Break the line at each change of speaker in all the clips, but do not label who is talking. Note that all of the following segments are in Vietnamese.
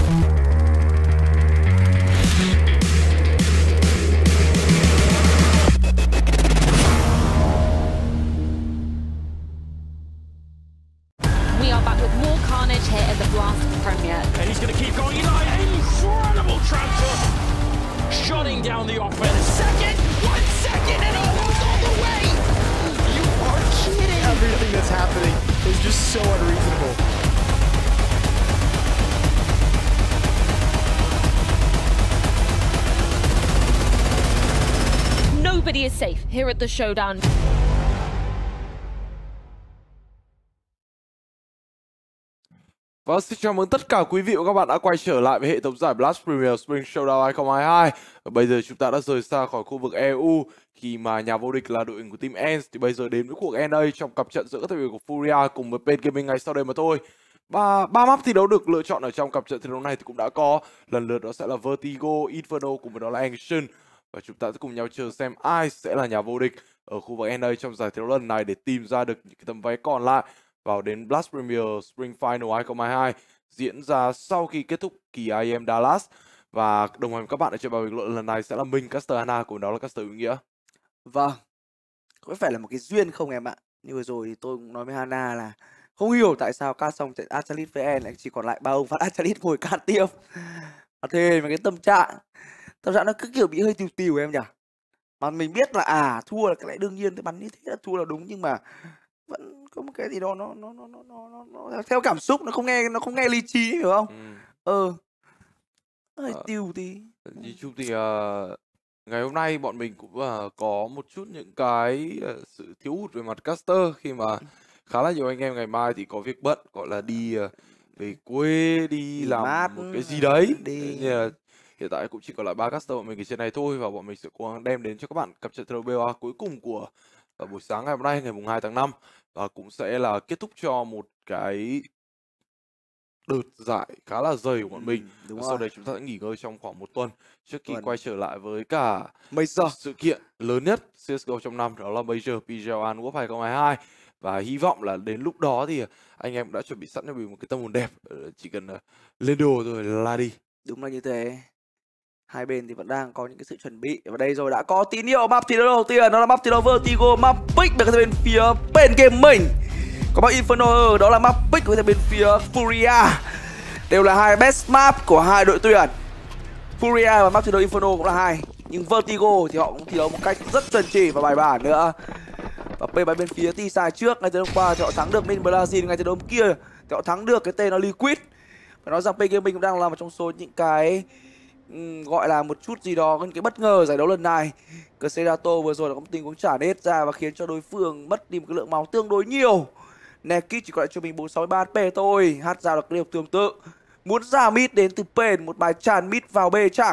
We are back with more carnage here at the Blast premiere.
And he's going to keep going. Incredible transfer. Shutting down the offense. Second, 1 second, and almost all the way. You are kidding.
Everything that's happening is just so unreasonable.
Nobody is safe here at the showdown.
Vâng, xin chào mừng tất cả quý vị và các bạn đã quay trở lại với hệ thống giải Blast Premier Spring Showdown 2022. Và bây giờ chúng ta đã rời xa khỏi khu vực EU khi mà nhà vô địch là đội hình của team ENCE. Thì bây giờ đến với cuộc NA trong cặp trận giữa các thành viên của Furia cùng với Pain Gaming ngay sau đây mà thôi. Và ba map thi đấu được lựa chọn ở trong cặp trận thi đấu này thì cũng đã có. Lần lượt đó sẽ là Vertigo, Inferno cùng với đó là Ancient. Và chúng ta sẽ cùng nhau chờ xem ai sẽ là nhà vô địch ở khu vực NA trong giải thi đấu lần này để tìm ra được những cái tấm vé còn lại vào đến Blast Premier Spring Final 2022 diễn ra sau khi kết thúc kỳ IEM Dallas. Và đồng hành với các bạn ở trên bài bình luận lần này sẽ là mình, Caster Hana, cùng đó là Caster Hữu Nghĩa.
Vâng, có phải là một cái duyên không em ạ? Như vừa rồi thì tôi cũng nói với Hana là không hiểu tại sao cắt xong trận Astralis VN lại chỉ còn lại 3 ông phát Astralis ngồi can tiếp. Và thế mà cái tâm trạng nó cứ kiểu bị hơi tiều tiều em nhỉ? Mà mình biết là thua là cái lẽ đương nhiên, bắn như thế là thua là đúng, nhưng mà vẫn có một cái gì đó nó theo cảm xúc, nó không nghe lý trí, hiểu không? Hơi tiêu tí.
Nhìn chung thì ngày hôm nay bọn mình cũng có một chút những cái sự thiếu hụt về mặt caster, khi mà khá là nhiều anh em ngày mai thì có việc bận, gọi là đi về quê, đi làm
mát,
một cái gì đấy.
đi.
Nên là hiện tại cũng chỉ còn lại 3 caster bọn mình ở trên này thôi, và bọn mình sẽ cố gắng đem đến cho các bạn cặp trận thi đấu BOA cuối cùng của buổi sáng ngày hôm nay, ngày mùng 2 tháng 5. Và cũng sẽ là kết thúc cho một cái đợt giải khá là dày của bọn mình. Sau đấy chúng ta sẽ nghỉ ngơi trong khoảng 1 tuần trước khi quay trở lại với cả sự kiện lớn nhất CSGO trong năm, đó là Major PGL World 2022. Và hy vọng là đến lúc đó thì anh em đã chuẩn bị sẵn cho mình một cái tâm hồn đẹp, chỉ cần lên đồ rồi là đi.
Đúng là như thế. Hai bên thì vẫn đang có những cái sự chuẩn bị. Và đây rồi đã có tín hiệu map thi đấu đầu tiên, đó là map thi đấu Vertigo, map pick về các bên phía Pain Gaming. Có map Inferno, đó là map pick của bên phía Furia. Đều là hai best map của hai đội tuyển. Furia và map thi đấu Inferno cũng là hai, nhưng Vertigo thì họ cũng thi đấu một cách rất chuẩn chỉ và bài bản nữa. Và Pain bên phía T-Side trước, ngay từ hôm qua thì họ thắng được Min Brazil, ngay từ hôm kia thì họ thắng được cái tên là Liquid. Và nói rằng Pain Gaming cũng đang là một trong số những cái gọi là một chút gì đó, những cái bất ngờ giải đấu lần này. Cerato vừa rồi là có một tình huống trả nết ra và khiến cho đối phương mất đi một cái lượng máu tương đối nhiều. Nekid chỉ còn lại cho mình 463 HP thôi. Hát ra được điều tương tự. Muốn ra mid đến từ Pain, một bài tràn mid vào B chẳng.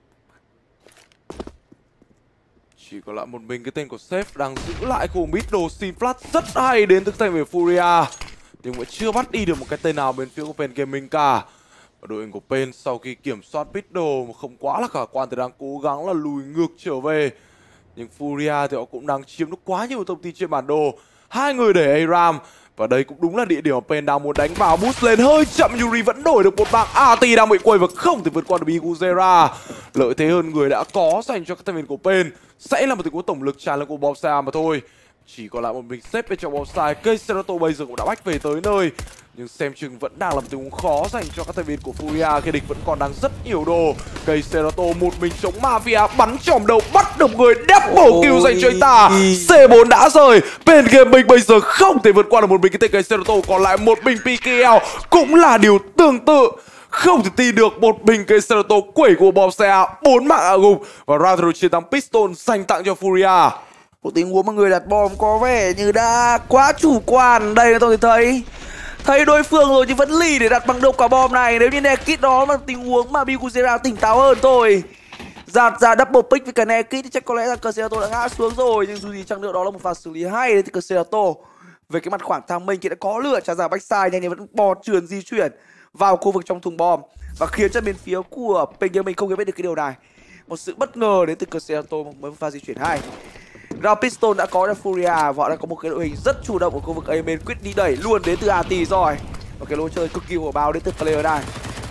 Chỉ còn lại một mình cái tên của Seth đang giữ lại khu mid. Đồ xin flash rất hay đến từ thành về Furia, nhưng vẫn chưa bắt đi được một cái tên nào bên phía của Pain Gaming cả. Và đội hình của Pain sau khi kiểm soát middle mà không quá là khả quan thì đang cố gắng là lùi ngược trở về. Nhưng Furia thì họ cũng đang chiếm được quá nhiều thông tin trên bản đồ. Hai người để Aram, và đây cũng đúng là địa điểm mà Pain đang muốn đánh vào. Boost lên hơi chậm, Yuri vẫn đổi được một bảng. AT đang bị quay và không thể vượt qua được Biguzera. Lợi thế hơn người đã có dành cho các thành viên của Pain sẽ là một tình huống tổng lực tràn lên của Bobside mà thôi. Chỉ còn lại một mình xếp bên trong Bobside. Cây Cerato bây giờ cũng đã bách về tới nơi, nhưng xem chừng vẫn đang là một tình huống khó dành cho các thành viên của Furia khi địch vẫn còn đang rất nhiều đồ. Cây Cerato một mình chống Mafia, bắn trỏm đầu bắt được người, double kill dành cho anh ta. C4 đã rời. Pain Gaming bây giờ không thể vượt qua được một mình cái tên cây Cerato, còn lại một mình PKL cũng là điều tương tự. Không thể tin được một mình cây Cerato quẩy của Bobsea, 4 mạng hạ gục và round rồi chiến thắng Piston dành tặng cho Furia.
Một tình huống mà người đặt bom có vẻ như đã quá chủ quan. Đây là tôi thấy đối phương rồi nhưng vẫn lì để đặt bằng độc quả bom này. Nếu như Nekid đó là tình huống mà Biguzera tỉnh táo hơn thôi, giạt ra double pick với cả Nekid thì chắc có lẽ là Cerato đã ngã xuống rồi. Nhưng dù gì chăng nữa đó là một pha xử lý hay đến từ Cerato. Về cái mặt khoảng thang minh thì đã có lựa trả ra backside, nhưng vẫn bò trườn di chuyển vào khu vực trong thùng bom và khiến cho bên phía của Pain Gaming không biết được cái điều này. Một sự bất ngờ đến từ Cerato với một pha di chuyển hay. Round Piston đã có ra Furia và họ đã có một cái đội hình rất chủ động ở khu vực A bên, quyết đi đẩy luôn đến từ AT rồi. Và cái lối chơi cực kỳ hổ báo đến từ player này.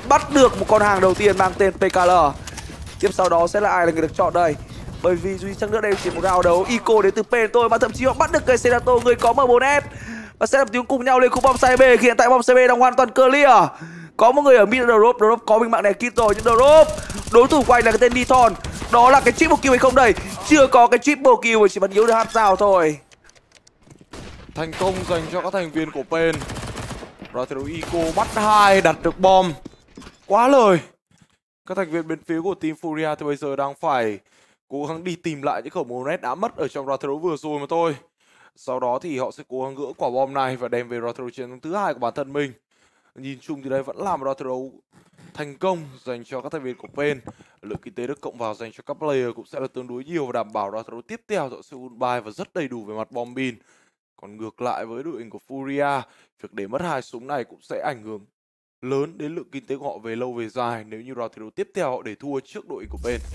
bắt được một con hàng đầu tiên mang tên PKL. Tiếp sau đó sẽ là ai là người được chọn đây? Bởi vì duy chắc nữa đây chỉ một round đấu eco đến từ Pen thôi, mà thậm chí họ bắt được cây Serato, người có M4S và sẽ làm tiếng cùng nhau lên khu bom side B. Hiện tại bom side B đang hoàn toàn clear. Có một người ở mid Drop có mình mạng này kit rồi, nhưng Drop đối thủ của anh là cái tên Nithon. Đó là cái triple kill hay không đây? Chưa có cái triple kill, chỉ bắn yếu được hát rào thôi.
Thành công dành cho các thành viên của Pen. Rồi thì Eco bắt 2, đặt được bom. Quá lời. Các thành viên bên phía của team Furia thì bây giờ đang phải cố gắng đi tìm lại những khẩu M4S đã mất ở trong round thi đấu vừa rồi mà thôi. Sau đó thì họ sẽ cố gắng gỡ quả bom này và đem về round thi đấu chiến thắng thứ 2 của bản thân mình. Nhìn chung thì đây vẫn là một round thi đấu thành công dành cho các thành viên của Pen. Lượng kinh tế được cộng vào dành cho các player cũng sẽ là tương đối nhiều và đảm bảo round thi đấu tiếp theo họ sẽ goodbye và rất đầy đủ về mặt bom pin. Còn ngược lại với đội hình của Furia, việc để mất 2 súng này cũng sẽ ảnh hưởng lớn đến lượng kinh tế của họ về lâu về dài nếu như round thi đấu tiếp theo họ để thua trước đội hình của Pen.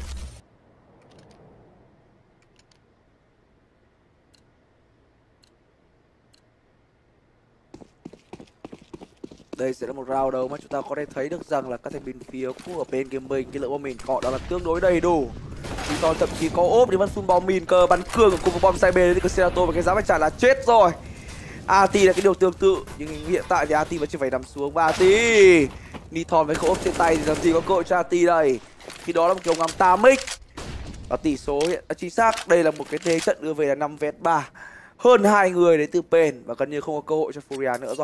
Đây sẽ là một round đấu mà chúng ta có thể thấy được rằng là các thành viên phía của Pen Gaming, cái lượng bom mìn họ đã là tương đối đầy đủ. Nithon thậm chí có ốp để bắn full bom mìn cơ, bắn cương ở cùng với bom side B thì cái Serato và cái giá phải trả là chết rồi. AT là cái điều tương tự, nhưng hiện tại thì AT vẫn chưa phải nằm xuống. Và AT Nithon với khẩu ốp trên tay thì làm gì có cơ hội cho AT đây. Khi đó là một kiểu ngắm 8x. Và tỷ số hiện chính xác đây là một cái thế trận đưa về là 5-3, hơn 2 người đến từ Pen và gần như không có cơ hội cho Furia nữa rồi.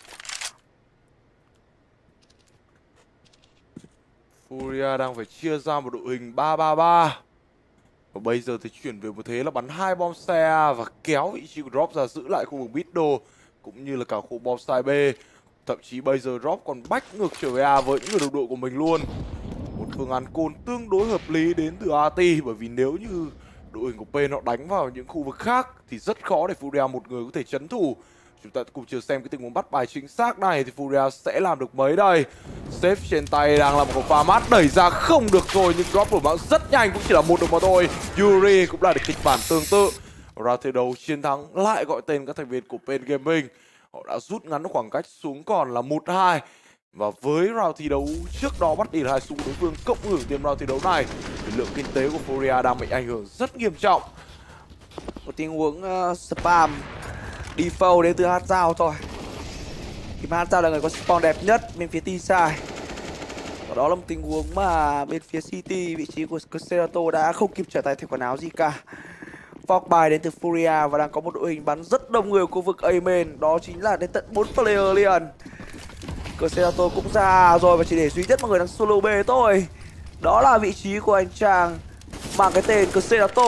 Furia đang phải chia ra một đội hình 3-3-3. Và bây giờ thì chuyển về một thế là bắn 2 bom xe và kéo vị trí của Drop ra giữ lại khu vực middle cũng như là cả khu bom side B. Thậm chí bây giờ Drop còn bách ngược trở về A với những người đồng đội của mình luôn. Một phương án côn tương đối hợp lý đến từ AT, bởi vì nếu như đội hình của Pen họ đánh vào những khu vực khác thì rất khó để Furia một người có thể trấn thủ. Chúng ta cùng chờ xem cái tình huống bắt bài chính xác này thì Furia sẽ làm được mấy đây. Save trên tay đang là một quả pha mát đẩy ra không được rồi, nhưng drop của bạn rất nhanh, cũng chỉ là một đường mà thôi. Yuri cũng là được kịch bản tương tự. Ra thi đấu chiến thắng lại gọi tên các thành viên của Pen Gaming. Họ đã rút ngắn khoảng cách xuống còn là 1-2. Và với round thi đấu trước đó bắt đi là 2 súng đối phương cộng hưởng thêm round thi đấu này thì lượng kinh tế của Furia đang bị ảnh hưởng rất nghiêm trọng.
Một tình huống spam default đến từ hát dao thôi. Thì hát dao là người có spawn đẹp nhất bên phía T-side. Và đó là một tình huống mà bên phía City, vị trí của Serato đã không kịp trở tay thay quần áo gì cả. Phóc bài đến từ Furia và đang có một đội hình bắn rất đông người ở khu vực A main. Đó chính là đến tận 4 player liền. Serato cũng ra rồi và chỉ để duy nhất một người đang solo B thôi. Đó là vị trí của anh chàng mang cái tên Serato.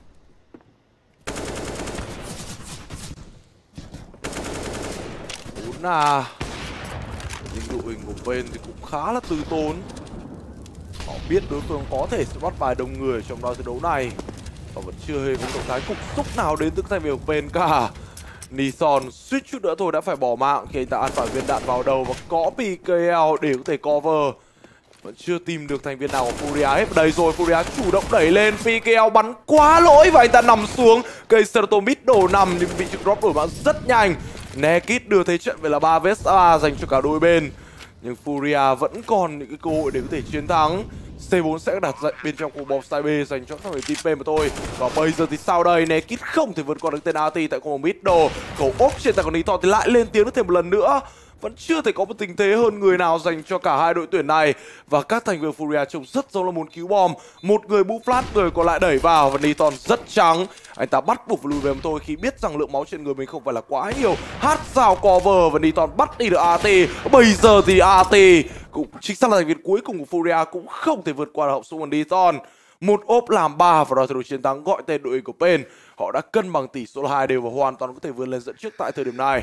Nhưng đội hình của Pen thì cũng khá là từ tốn. Họ biết đối phương có thể sẽ bắt bài đông người trong round thi đấu này và vẫn chưa hề có động thái cục xúc nào đến từ thành viên của Pen cả. Nithon suýt chút nữa thôi đã phải bỏ mạng khi anh ta ăn phải viên đạn vào đầu và có PKL để có thể cover. Vẫn chưa tìm được thành viên nào của Furia hết. Đây rồi, Furia chủ động đẩy lên, PKL bắn quá lỗi và anh ta nằm xuống. Cây Serato middle nằm nhưng vị trí drop đổi mạng rất nhanh. Nekid đưa thế trận về là 3 vs 3 dành cho cả đôi bên. Nhưng Furia vẫn còn những cái cơ hội để có thể chiến thắng. C4 sẽ đặt dậy bên trong khu bom side B dành cho các người team Pen mà thôi. Và bây giờ thì sao đây? Nekid không thể vượt qua được tên AT tại khu middle. Cầu ốp trên tay của Nithon thì lại lên tiếng được thêm một lần nữa. Vẫn chưa thể có một tình thế hơn người nào dành cho cả hai đội tuyển này. Và các thành viên Furia trông rất giống là muốn cứu bom. Một người bú flash, người còn lại đẩy vào. Và Nithon rất trắng. Anh ta bắt buộc phải lùi về mà thôi khi biết rằng lượng máu trên người mình không phải là quá nhiều. Hát rào cover và Nithon bắt đi được AT. Bây giờ thì AT cũng chính xác là thành viên cuối cùng của Furia cũng không thể vượt qua được hậu số của Nithon. Một ốp làm 3 và đòi chiến thắng gọi tên đội hình của Pen. Họ đã cân bằng tỷ số là 2 đều và hoàn toàn có thể vươn lên dẫn trước tại thời điểm này.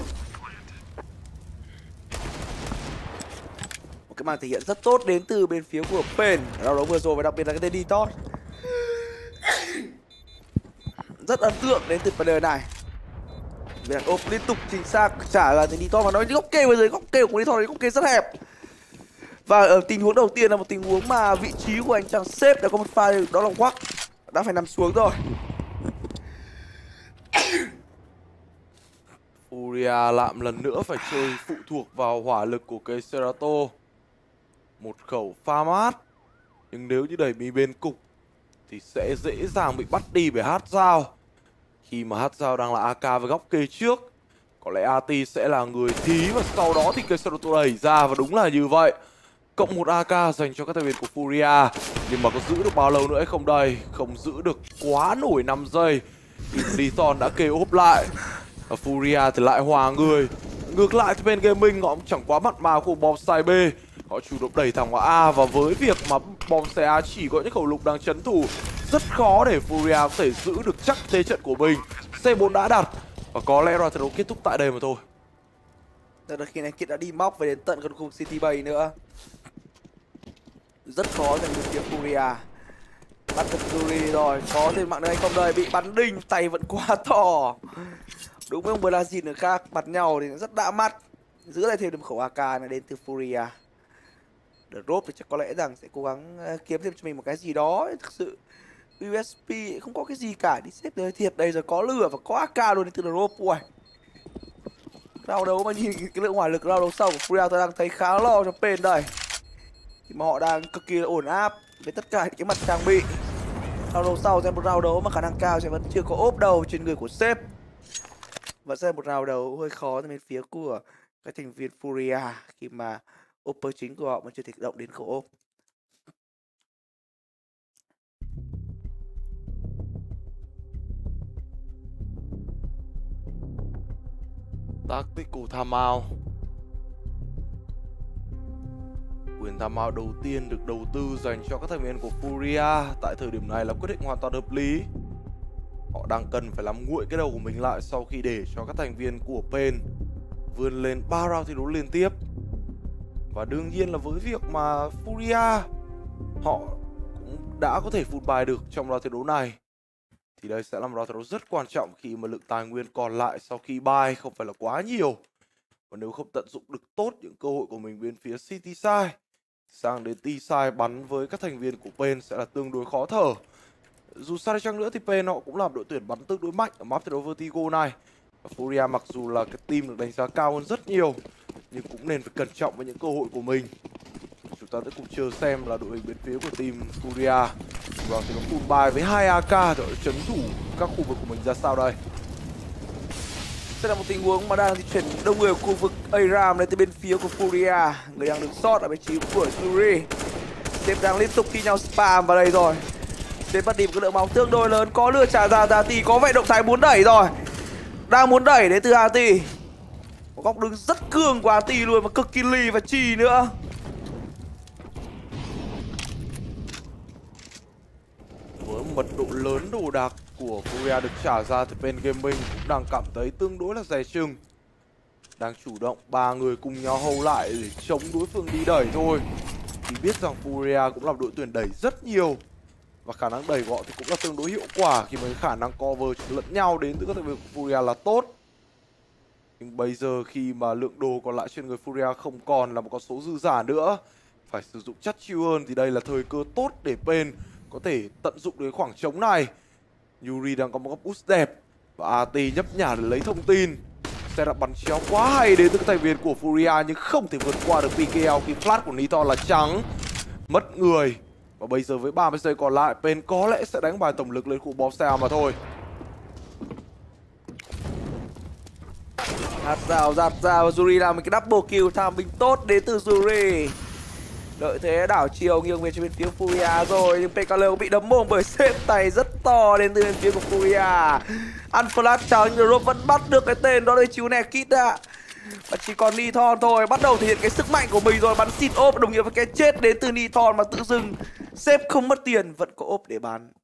Một cái màn thể hiện rất tốt đến từ bên phía của Pen ở đấu vừa rồi và đặc biệt là cái tên Nithon. Rất ấn tượng đến từ player này. Vì đàn ốp liên tục chính xác trả là Nithon và nói góc kê bây giờ góc kê của Nithon góc kê rất hẹp. Và ở tình huống đầu tiên là một tình huống mà vị trí của anh chàng sếp đã có một pha đó là Wack đã phải nằm xuống rồi.
Furia lại lần nữa phải chơi phụ thuộc vào hỏa lực của cây Serato. một khẩu pha mát. Nhưng nếu như đẩy mi bên cục thì sẽ dễ dàng bị bắt đi bởi Hát Dao. Khi mà Hát Dao đang là AK với góc kê trước, có lẽ AT sẽ là người thí và sau đó thì cây Saruto đẩy ra, và đúng là như vậy. Cộng một AK dành cho các thành viên của Furia. Nhưng mà có giữ được bao lâu nữa hay không đây? Không giữ được quá nổi 5 giây. Lethon đã kê ốp lại. Và Furia thì lại hòa người. Ngược lại thì bên Gaming họ cũng chẳng quá mặn mà của bom side B. Họ chủ động đẩy thẳng vào A, và với việc mà bom xe A chỉ có những khẩu lục đang trấn thủ, rất khó để Furia có thể giữ được chắc thế trận của mình. C4 đã đặt và có lẽ là trận đấu kết thúc tại đây mà thôi.
Tức là khi này Kid đã đi móc về đến tận gần khu City Bay nữa. Rất khó dành được phía Furia. Bắt được Yuri rồi, có thêm mạng nữa hay không đây? Bị bắn đinh, tay vẫn quá to. Đúng với ông Brazil nữa khác, bắn nhau thì rất đã mắt. Giữ lại thêm được khẩu AK này đến từ Furia. The Rope thì chắc có lẽ rằng sẽ cố gắng kiếm thêm cho mình một cái gì đó. Thực sự USP không có cái gì cả, đi xếp đời thiệt. Đây rồi có lửa và có AK luôn đến từ The Rope. Ui, rao đấu mà nhìn cái lượng hỏa lực rao đấu sau của Furia tôi đang thấy khá lo cho Pain đây. Thì mà họ đang cực kỳ ổn áp với tất cả những cái mặt trang bị. Rao đấu sau sẽ một rao đấu mà khả năng cao sẽ vẫn chưa có ốp đầu trên người của sếp. Vẫn sẽ một rao đấu hơi khó bên phía của các thành viên Furia khi mà Opper chính của họ vẫn chưa thể động đến khẩu ốp.
Tactical timeout. Quyền timeout đầu tiên được đầu tư dành cho các thành viên của Furia tại thời điểm này là quyết định hoàn toàn hợp lý. Họ đang cần phải làm nguội cái đầu của mình lại sau khi để cho các thành viên của Pain vươn lên 3 round thi đấu liên tiếp. Và đương nhiên là với việc mà Furia họ cũng đã có thể phụt bài được trong round thi đấu này, thì đây sẽ là một round thi đấu rất quan trọng khi mà lượng tài nguyên còn lại sau khi buy không phải là quá nhiều. Và nếu không tận dụng được tốt những cơ hội của mình bên phía City Side, sang đến T-Side bắn với các thành viên của Pain sẽ là tương đối khó thở. Dù sao đi chăng nữa thì Pain họ cũng là đội tuyển bắn tương đối mạnh ở map thi đấu Vertigo này. Và Furia mặc dù là cái team được đánh giá cao hơn rất nhiều, nhưng cũng nên phải cẩn trọng với những cơ hội của mình. Chúng ta sẽ cùng chờ xem là đội hình bên phía của team Furia và thì nó full bài với 2 AK để trấn thủ các khu vực của mình ra sao đây.
Sẽ là một tình huống mà đang di chuyển đông người ở khu vực Aram đến từ bên phía của Furia. Người đang được sót ở vị trí của Yuri. Sếp đang liên tục thi nhau spam vào đây rồi. Sếp bắt đi một cái lượng máu tương đối lớn, có lừa trả ra Hati, có vậy động thái muốn đẩy rồi. Đang muốn đẩy đến từ Hati. Một góc đứng rất cường của Hati luôn, và cực kỳ lì và trì nữa.
Với mật độ lớn đồ đạc của Furia được trả ra thì bên Gaming cũng đang cảm thấy tương đối là dè chừng. Đang chủ động 3 người cùng nhau hold lại để chống đối phương đi đẩy thôi. Thì biết rằng Furia cũng là đội tuyển đẩy rất nhiều, và khả năng đẩy gọn thì cũng là tương đối hiệu quả khi mà khả năng cover lẫn nhau đến từ các thành viên của Furia là tốt. Nhưng bây giờ khi mà lượng đồ còn lại trên người Furia không còn là một con số dư giả nữa, phải sử dụng chất chiêu hơn, thì đây là thời cơ tốt để Pain có thể tận dụng đến khoảng trống này. Yuri đang có một góc boost đẹp và AT nhấp nhả để lấy thông tin. Sẽ là bắn chéo quá hay đến từ các thành viên của Furia nhưng không thể vượt qua được PKL khi flash của Nito là trắng. Mất người. Và bây giờ với 30 giây còn lại, Pain có lẽ sẽ đánh bài tổng lực lên khu bom sao mà thôi.
Giạt rào và Yuri làm một cái double kill timing tốt đến từ Yuri. Lợi thế đảo chiều nghiêng về cho bên phía Furia rồi, nhưng PKL cũng bị đấm mồm bởi xếp tay rất to đến từ bên phía của Furia. Ăn flash chào nhưng Rob vẫn bắt được cái tên đó là chiếu nè Kid ạ. Và chỉ còn Nithon thôi, bắt đầu thể hiện cái sức mạnh của mình rồi, bắn xịt ốp đồng nghĩa với cái chết đến từ Nithon mà tự dưng xếp không mất tiền vẫn có ốp để bắn.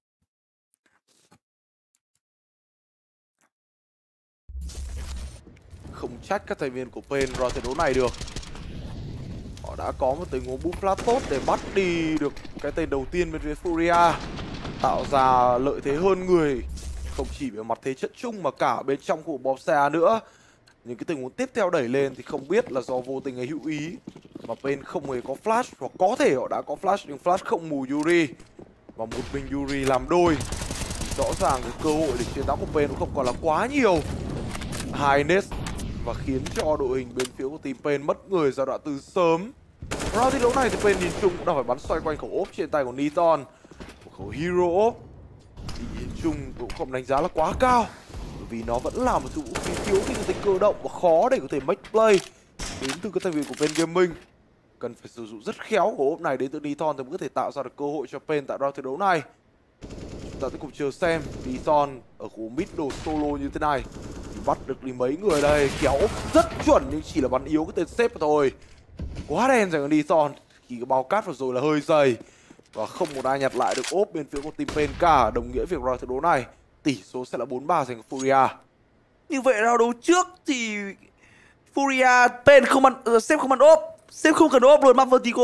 Không trách các thành viên của Pain vào trận đấu này được. Họ đã có một tình huống boost flash tốt để bắt đi được cái tên đầu tiên bên phía Furia, tạo ra lợi thế hơn người không chỉ về mặt thế trận chung mà cả bên trong khu bom xe nữa. Những cái tình huống tiếp theo đẩy lên thì không biết là do vô tình hay hữu ý mà Pain không hề có flash, hoặc có thể họ đã có flash nhưng flash không mù Yuri, và một mình Yuri làm đôi. Rõ ràng cái cơ hội để chiến thắng của Pain cũng không còn là quá nhiều. 2 nest và khiến cho đội hình bên phía của team Pain mất người giai đoạn từ sớm. Round thi đấu này thì bên nhìn chung cũng đang phải bắn xoay quanh khẩu ốp trên tay của Niton. Một khẩu Hero ốp thì nhìn chung cũng không đánh giá là quá cao, bởi vì nó vẫn là một thứ vũ khí thiếu cái tính cơ động và khó để có thể make play đến từ cái thành viên của Pen Gaming. Cần phải sử dụng rất khéo của ốp này đến từ Niton thì mới có thể tạo ra được cơ hội cho Pen tại round thi đấu này. Chúng ta sẽ cùng chờ xem Niton ở khu mid đồ solo như thế này thì bắt được đi mấy người đây. Kéo ốp rất chuẩn nhưng chỉ là bắn yếu cái tên xếp thôi. Quá đen dành cho Niton, khi cái bao cát vừa rồi là hơi dày và không một ai nhặt lại được ốp bên phía của team Pen cả. Đồng nghĩa việc round thi đấu này tỷ số sẽ là 4-3 dành cho Furia.
Như vậy round đấu trước thì Furia Pen không ăn sếp không ăn ốp, sếp không cần ốp luôn. Map Vertigo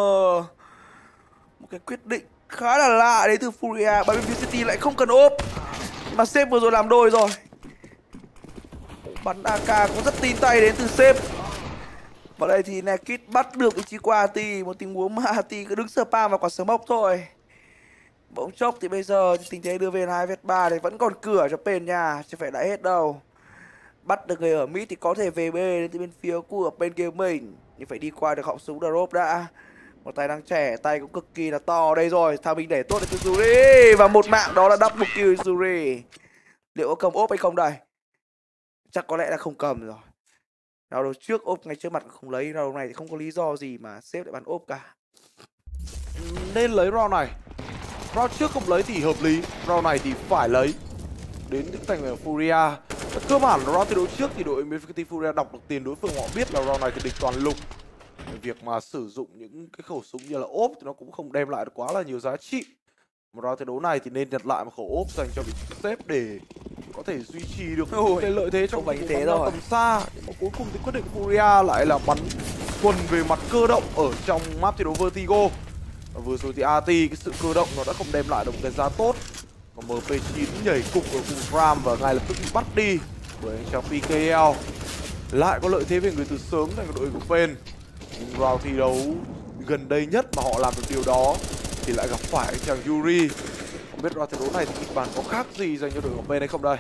một cái quyết định khá là lạ đấy từ Furia. Bởi vì City lại không cần ốp mà sếp vừa rồi làm đôi rồi. Bắn AK cũng rất tin tay đến từ sếp. Và đây thì Naked bắt được vị trí của AT. Một tình huống mà AT cứ đứng spam vào quả smoke thôi. Bỗng chốc thì bây giờ tình thế đưa về 2v3 thì vẫn còn cửa cho Pen nha, chứ phải đã hết đâu. Bắt được người ở mid thì có thể về B đến từ bên phía của Pen Gaming, nhưng phải đi qua được họng súng drop đã. Một tay đang trẻ, tay cũng cực kỳ là to đây rồi. Thao Minh để tốt đến từ Yuri. Và một mạng đó là double kill Yuri. Liệu có cầm ốp hay không đây? Chắc có lẽ là không cầm rồi. Round đầu trước ốp ngay trước mặt không lấy, round đầu này thì không có lý do gì mà sếp lại bắn ốp cả.
Nên lấy round này. Round trước không lấy thì hợp lý, round này thì phải lấy. Đến những thành về Furia. Cơ bản là round thi đấu trước thì đội Infinity Furia đọc được tiền đối phương, họ biết là round này thì địch toàn lục. Việc mà sử dụng những cái khẩu súng như là ốp thì nó cũng không đem lại được quá là nhiều giá trị. Một round thi đấu này thì nên nhặt lại một khẩu ốp dành cho vị trí xếp để có thể duy trì được cái lợi thế trong
bánh thế rồi
tầm xa. Nhưng mà cuối cùng thì quyết định Furia lại là bắn thuần về mặt cơ động ở trong map thi đấu Vertigo. Và vừa rồi thì AT cái sự cơ động nó đã không đem lại được một cái giá tốt. Còn MP9 nhảy cục ở cùng Ram và ngay lập tức bị bắt đi bởi anh chàng PKL. Lại có lợi thế về người từ sớm dành cho đội của Pen. Nhưng round thi đấu gần đây nhất mà họ làm được điều đó thì lại gặp phải anh chàng Yuri. Không biết round thi đấu này thì kịch bản có khác gì dành cho đội của Pen hay không đây.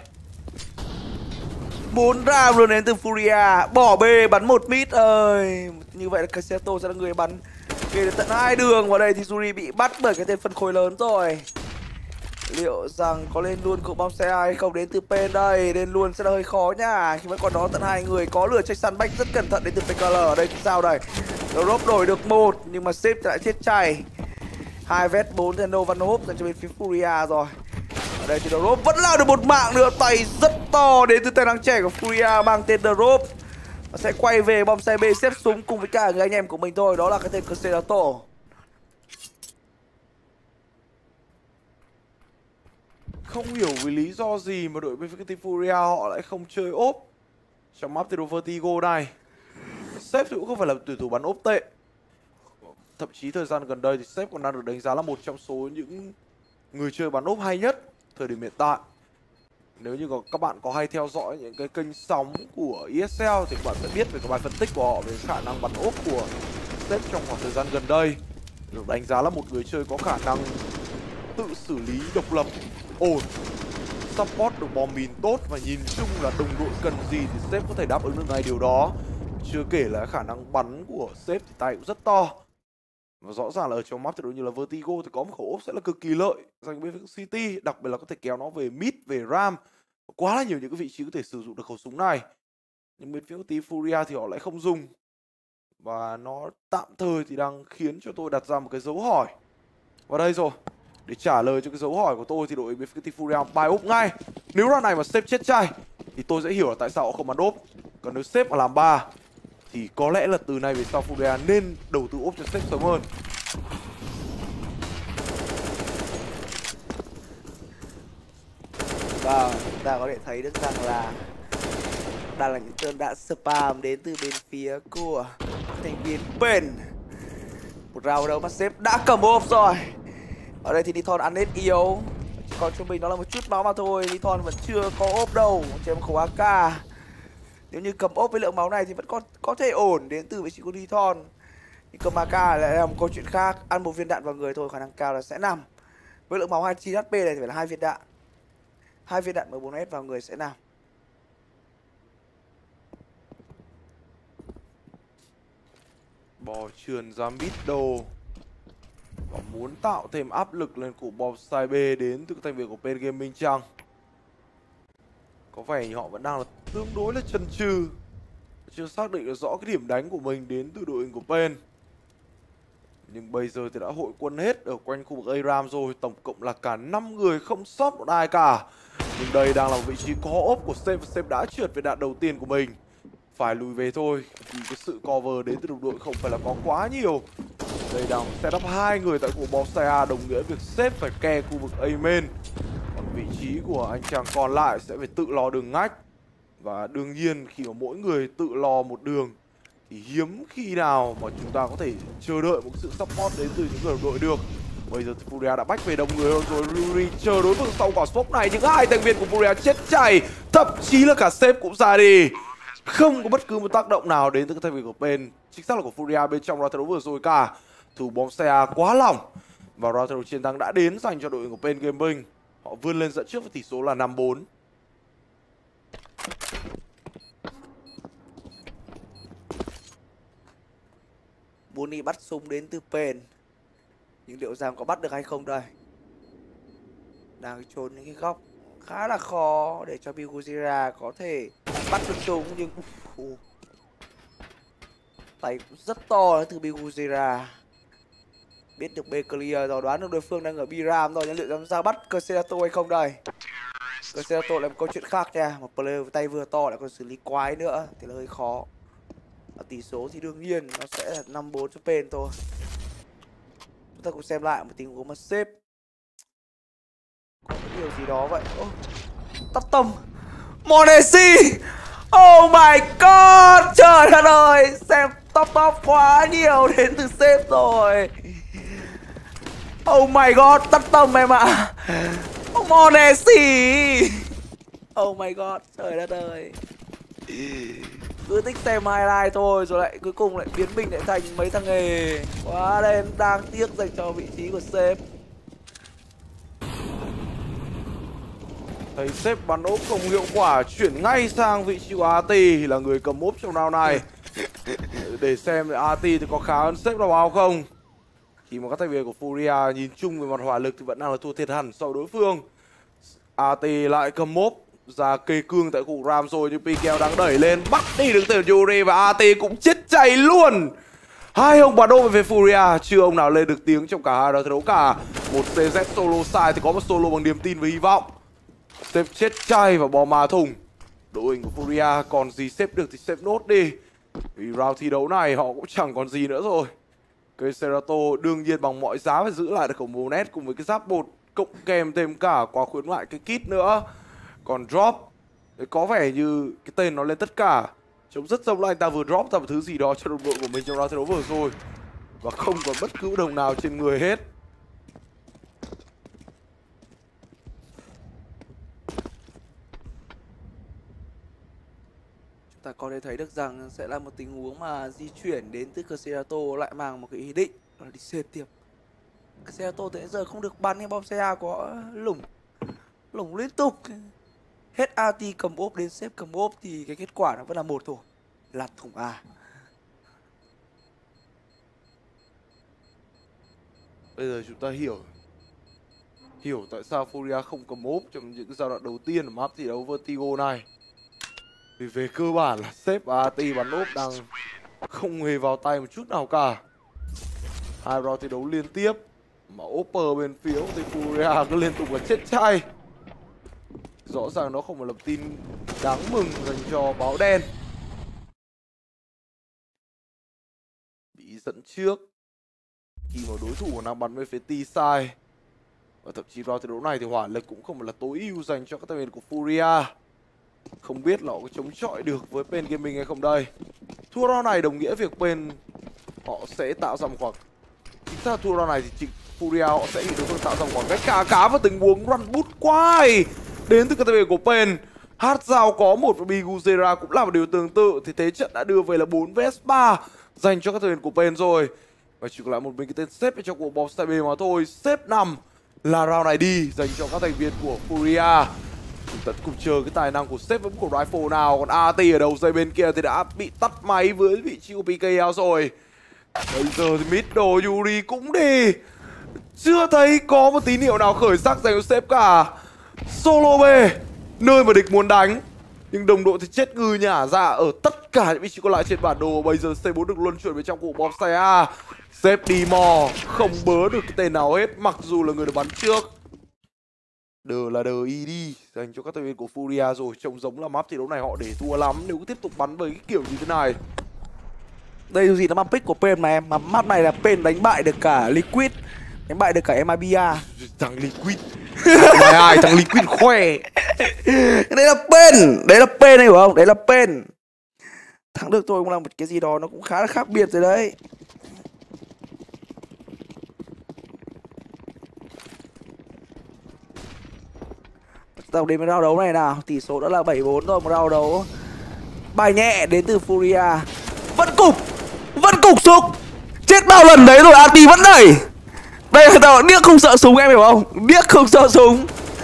4 round luôn đến từ Furia. Bỏ B bắn một mid ơi. Như vậy là Caseto sẽ là người bắn về đến tận 2 đường. Vào đây thì Yuri bị bắt bởi cái tên phân khối lớn rồi. Liệu rằng có lên luôn cụm bom xe hay không đến từ Pen đây? Lên luôn sẽ là hơi khó nha, khi vẫn còn đó tận 2 người. Có lửa check săn bách rất cẩn thận đến từ PKL. Ở đây thì sao đây? Drop đổi được 1 nhưng mà sếp lại chết chay. 2 vét 4 thì No Van Hope dành cho bên phía Furia rồi. Ở đây thì Drop vẫn lao được một mạng nữa. Tay rất to đến từ tay đang trẻ của Furia mang tên Drop. Và sẽ quay về bom xe B xếp súng cùng với cả người anh em của mình thôi. Đó là cái tên Crusader.
Không hiểu vì lý do gì mà đội Infinity Furia họ lại không chơi ốp trong map thi đấu Vertigo này. Sếp thì cũng không phải là tuyển thủ bắn ốp tệ. Thậm chí thời gian gần đây thì Sếp còn đang được đánh giá là một trong số những người chơi bắn ốp hay nhất thời điểm hiện tại. Nếu như các bạn có hay theo dõi những cái kênh sóng của ESL thì các bạn sẽ biết về cái bài phân tích của họ về khả năng bắn ốp của Sếp trong khoảng thời gian gần đây. Được đánh giá là một người chơi có khả năng tự xử lý độc lập, ổn, support được bom mìn tốt và nhìn chung là đồng đội cần gì thì Sếp có thể đáp ứng được ngay điều đó. Chưa kể là khả năng bắn của Sếp thì tay cũng rất to. Và rõ ràng là ở trong map thi đấu như là Vertigo thì có một khẩu ốp sẽ là cực kỳ lợi dành bên phía City, đặc biệt là có thể kéo nó về mid, về Ram. Quá là nhiều những cái vị trí có thể sử dụng được khẩu súng này. Nhưng bên phía của team Furia thì họ lại không dùng. Và nó tạm thời thì đang khiến cho tôi đặt ra một cái dấu hỏi. Và đây rồi, để trả lời cho cái dấu hỏi của tôi thì đội bên phía team Furia bài ốp ngay. Nếu round này mà Sếp chết chay thì tôi sẽ hiểu là tại sao họ không bắn ốp. Còn nếu Sếp mà làm 3 thì có lẽ là từ nay về sau Furia nên đầu tư ốp cho Sếp sớm hơn.
Và chúng ta có thể thấy được rằng là đang là những cơn đạn spam đến từ bên phía của thành viên Pen. Một round đấu mà Sếp đã cầm ốp rồi. Ở đây thì Nithon ăn hết yếu. Chỉ còn cho mình đó là một chút máu mà thôi. Nithon vẫn chưa có ốp đâu. Chỉ một khẩu AK. Nếu như cầm ốp với lượng máu này thì vẫn có thể ổn đến từ vị trí của Nithon. Nhưng cầm AK lại là một câu chuyện khác. Ăn một viên đạn vào người thôi khả năng cao là sẽ nằm. Với lượng máu 29 HP này thì phải là 2 viên đạn. 2 viên đạn 14S vào người sẽ nằm.
Bò trườn ra middle và muốn tạo thêm áp lực lên cụ bom side B đến từ thành viên của Pen Gaming chăng? Có vẻ như họ vẫn đang là tương đối là chần chừ, chưa xác định được rõ cái điểm đánh của mình đến từ đội hình của Pen. Nhưng bây giờ thì đã hội quân hết ở quanh khu vực ARAM rồi, tổng cộng là cả 5 người không sót một ai cả. Nhưng đây đang là một vị trí có ốp của Sep, và Sep đã trượt về đạn đầu tiên của mình. Phải lùi về thôi, vì cái sự cover đến từ đồng đội không phải là có quá nhiều. Đây đang setup 2 người tại khu Bonsai A, đồng nghĩa việc Sep phải ke khu vực A main. Còn vị trí của anh chàng còn lại sẽ phải tự lo đường ngách. Và đương nhiên khi mà mỗi người tự lo một đường thì hiếm khi nào mà chúng ta có thể chờ đợi một sự support đến từ những người đồng đội được. Bây giờ thì Furia đã bách về đông người hơn rồi. Ruri chờ đối phương sau quả smoke này, nhưng hai thành viên của Furia chết cháy, thậm chí là cả Sep cũng ra đi. Không có bất cứ một tác động nào đến từ các thành viên của Pen, chính xác là của Furia bên trong round đấu vừa rồi cả. Thủ bóng xe quá lỏng và round đấu chiến thắng đã đến dành cho đội của Pen Gaming. Họ vươn lên dẫn trước với tỷ số là 5-4.
Buni bắt súng đến từ Pen, nhưng liệu rằng có bắt được hay không đây? Đang trốn những cái góc khá là khó để cho Biguzira có thể bắt được súng, nhưng tay cũng rất to từ Biguzira. Biết được B clear rồi, đoán được đối phương đang ở B-Ram rồi, nhưng liệu làm sao bắt Cacerato hay không đây? Cacerato là một câu chuyện khác nha, một player với tay vừa to lại còn xử lý quái nữa thì là hơi khó. Ở tỷ số thì đương nhiên nó sẽ là 5-4 cho Pen thôi. Chúng ta cùng xem lại một tình huống mà Sep có điều gì đó vậy. Tắt tầm Monesi. Oh my god, trời đất ơi, xem top quá nhiều đến từ Sep rồi. Oh my god, tắt tầm em ạ. Monesi. Oh my god, trời đất ơi. Cứ thích xem highlight thôi rồi lại cuối cùng lại biến mình lại thành mấy thằng nghề. Quá đen, đáng tiếc dành cho vị trí của Sep.
Thấy Sep bắn ốp không hiệu quả, chuyển ngay sang vị trí của AT là người cầm ốp trong round này. Để xem AT thì có khá hơn Sep là bao không. Khi mà các thành viên của Furia nhìn chung về mặt hỏa lực thì vẫn đang là thua thiệt hẳn so với đối phương. AT lại cầm ốp ra kê cương tại khu Ram rồi, nhưng Pikel đang đẩy lên bắt đi được từ Yuri và AT cũng chết cháy luôn. Hai ông bắn ốp về Furia, chưa ông nào lên được tiếng trong cả hai đoàn thi đấu cả. Một CZ solo side thì có một solo bằng niềm tin và hy vọng. Sep chết chay và bò mà thùng. Đội hình của Furia còn gì xếp được thì xếp nốt đi, vì round thi đấu này họ cũng chẳng còn gì nữa rồi. Cây Serato đương nhiên bằng mọi giá phải giữ lại được khổng bồ net cùng với cái giáp bột, cộng kèm thêm cả quà khuyến mại cái kit nữa. Còn drop có vẻ như cái tên nó lên tất cả, trông rất giống là anh ta vừa drop ra một thứ gì đó cho đồng đội của mình trong round thi đấu vừa rồi, và không còn bất cứ đồng nào trên người hết.
Ta có thể thấy được rằng sẽ là một tình huống mà di chuyển đến từ Cacerato lại mang một cái ý định là đi xếp tiếp. Cacerato tới giờ không được bắn, nhưng bom xe có lủng liên tục. Hết AT cầm ốp đến xếp cầm ốp thì cái kết quả nó vẫn là một thôi, là thủng A.
Bây giờ chúng ta hiểu tại sao Furia không cầm ốp trong những giai đoạn đầu tiên của map thi đấu Vertigo này. Vì về cơ bản là Sep và AT bắn ốp đang không hề vào tay một chút nào cả. Hai round thi đấu liên tiếp mà Opper bên phía thì Furia cứ liên tục là chết chay. Rõ ràng nó không phải là tin đáng mừng dành cho báo đen. Bị dẫn trước khi mà đối thủ đang bắn về phía T-side. Và thậm chí round thi đấu này thì hỏa lực cũng không phải là tối ưu dành cho các thành viên của Furia. Không biết là họ có chống chọi được với Pen Gaming hay không đây. Thua round này đồng nghĩa việc Pen họ sẽ tạo ra một khoảng, chính xác là thua round này thì chính Furia họ sẽ bị đối phương tạo ra một khoảng cách cá vào tình huống run bút quái đến từ các thành viên của Pen. Hát Giao có một và Biguzera cũng là một điều tương tự, thì thế trận đã đưa về là 4 vs 3 dành cho các thành viên của Pen rồi. Và chỉ còn lại một mình cái tên Sep trong cuộc bóng Side B mà thôi. Sep 5 là round này đi dành cho các thành viên của Furia. Tận cùng chờ cái tài năng của Sep với một cổ rifle nào. Còn AT ở đầu dây bên kia thì đã bị tắt máy với vị trí của PKL rồi. Bây giờ thì middle Yuri cũng đi. Chưa thấy có một tín hiệu nào khởi sắc dành cho sếp cả. Solo B, nơi mà địch muốn đánh, nhưng đồng đội thì chết ngư nhả ra ở tất cả những vị trí còn lại trên bản đồ. Bây giờ C4 được luân chuyển về trong cuộc bom xe A. Sếp đi mò, không bớ được cái tên nào hết, mặc dù là người được bắn trước. Đờ là đờ y đi dành cho các thành viên của Furia rồi. Trông giống là map thi đấu này họ để thua lắm nếu cứ tiếp tục bắn với cái kiểu như thế này.
Đây dù gì là map pick của Pen mà em. Mà map này là Pen đánh bại được cả Liquid, đánh bại được cả MIBA.
Thằng Liquid thằng Liquid khoe.
Đấy là Pen, đấy là Pen này hiểu không? Đấy là Pen. Thắng được tôi cũng là một cái gì đó nó cũng khá là khác biệt rồi đấy. Đầu đến với round đấu này nào, tỷ số đã là 7-4 rồi, một round đấu bài nhẹ đến từ Furia. Vẫn cục sục. Chết bao lần đấy rồi Ati vẫn đẩy. Đây là tao điếc không sợ súng em hiểu không? Điếc không sợ súng.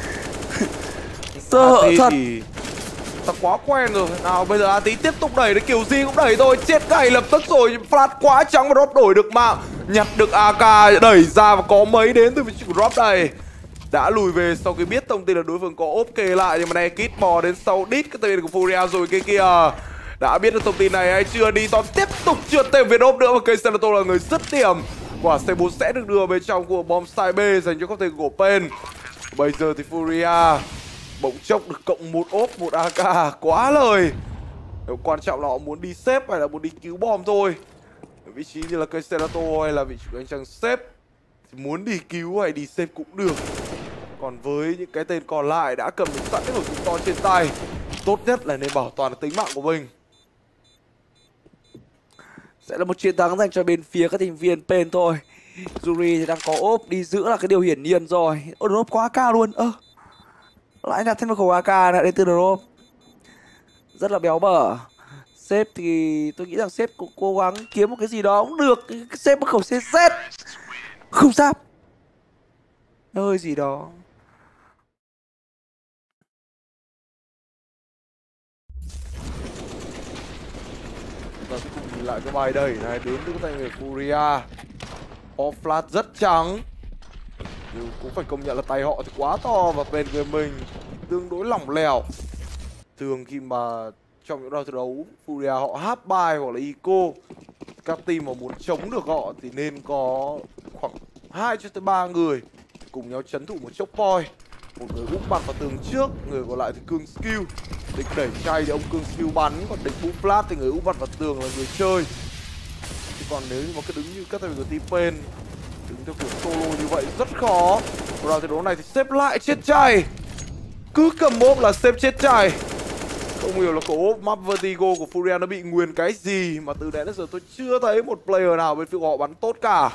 Sợ thật.
Ta quá quen rồi. Nào bây giờ Ati tiếp tục đẩy, kiểu gì cũng đẩy thôi. Chết ngay lập tức rồi, flash quá trắng và drop đổi được mạng. Nhặt được AK đẩy ra và có mấy đến từ vị trí của drop đây. Đã lùi về sau khi biết thông tin là đối phương có ốp kê lại, nhưng mà này Kid bò đến sau đít cái tên của Furia rồi kia kìa. Đã biết được thông tin này hay chưa? Đi toàn tiếp tục trượt thêm về ốp nữa và cây Senator là người dứt điểm. Quả C4 sẽ được đưa bên trong của bom side B dành cho các tên của Pen. Bây giờ thì Furia bỗng chốc được cộng một ốp, một AK, quá lời. Điều quan trọng là họ muốn đi xếp hay là muốn đi cứu bom thôi. Ở vị trí như là cây Senator hay là vị trí của anh chàng xếp thì muốn đi cứu hay đi xếp cũng được. Còn với những cái tên còn lại đã cầm được sẵn cái khẩu súng to trên tay, tốt nhất là nên bảo toàn tính mạng của mình.
Sẽ là một chiến thắng dành cho bên phía các thành viên Pen thôi. Yuri thì đang có ốp đi giữ là cái điều hiển nhiên rồi. Drop quá cao luôn. Lại là thêm một khẩu AK lại đến từ drop. Rất là béo bở. Sếp thì tôi nghĩ rằng sếp cũng cố gắng kiếm một cái gì đó cũng được. Sếp một khẩu CZ không sắp nơi gì đó.
Và cuối cùng nhìn lại cái bài đẩy này đến từ tay người Furia. Off-flash rất trắng, nhưng cũng phải công nhận là tay họ thì quá to và bên người mình tương đối lỏng lẻo. Thường khi mà trong những round thi đấu Furia họ half buy hoặc là eco, các team mà muốn chống được họ thì nên có khoảng 2 cho tới 3 người cùng nhau trấn thủ một chốc point. Một người úp mặt vào tường trước, người còn lại thì cương skill. Địch đẩy chay thì ông cương skill bắn, còn địch boost flash thì người úp mặt vào tường là người chơi. Chứ còn nếu như mà cứ đứng như các thành viên của team Pen, đứng theo kiểu solo như vậy rất khó. Round thi đấu này thì xếp lại chết chay. Cứ cầm ốp là xếp chết chay. Không hiểu là cổ ốp map Vertigo của Furia nó bị nguyền cái gì mà từ đấy đến giờ tôi chưa thấy một player nào bên phía của họ bắn tốt cả.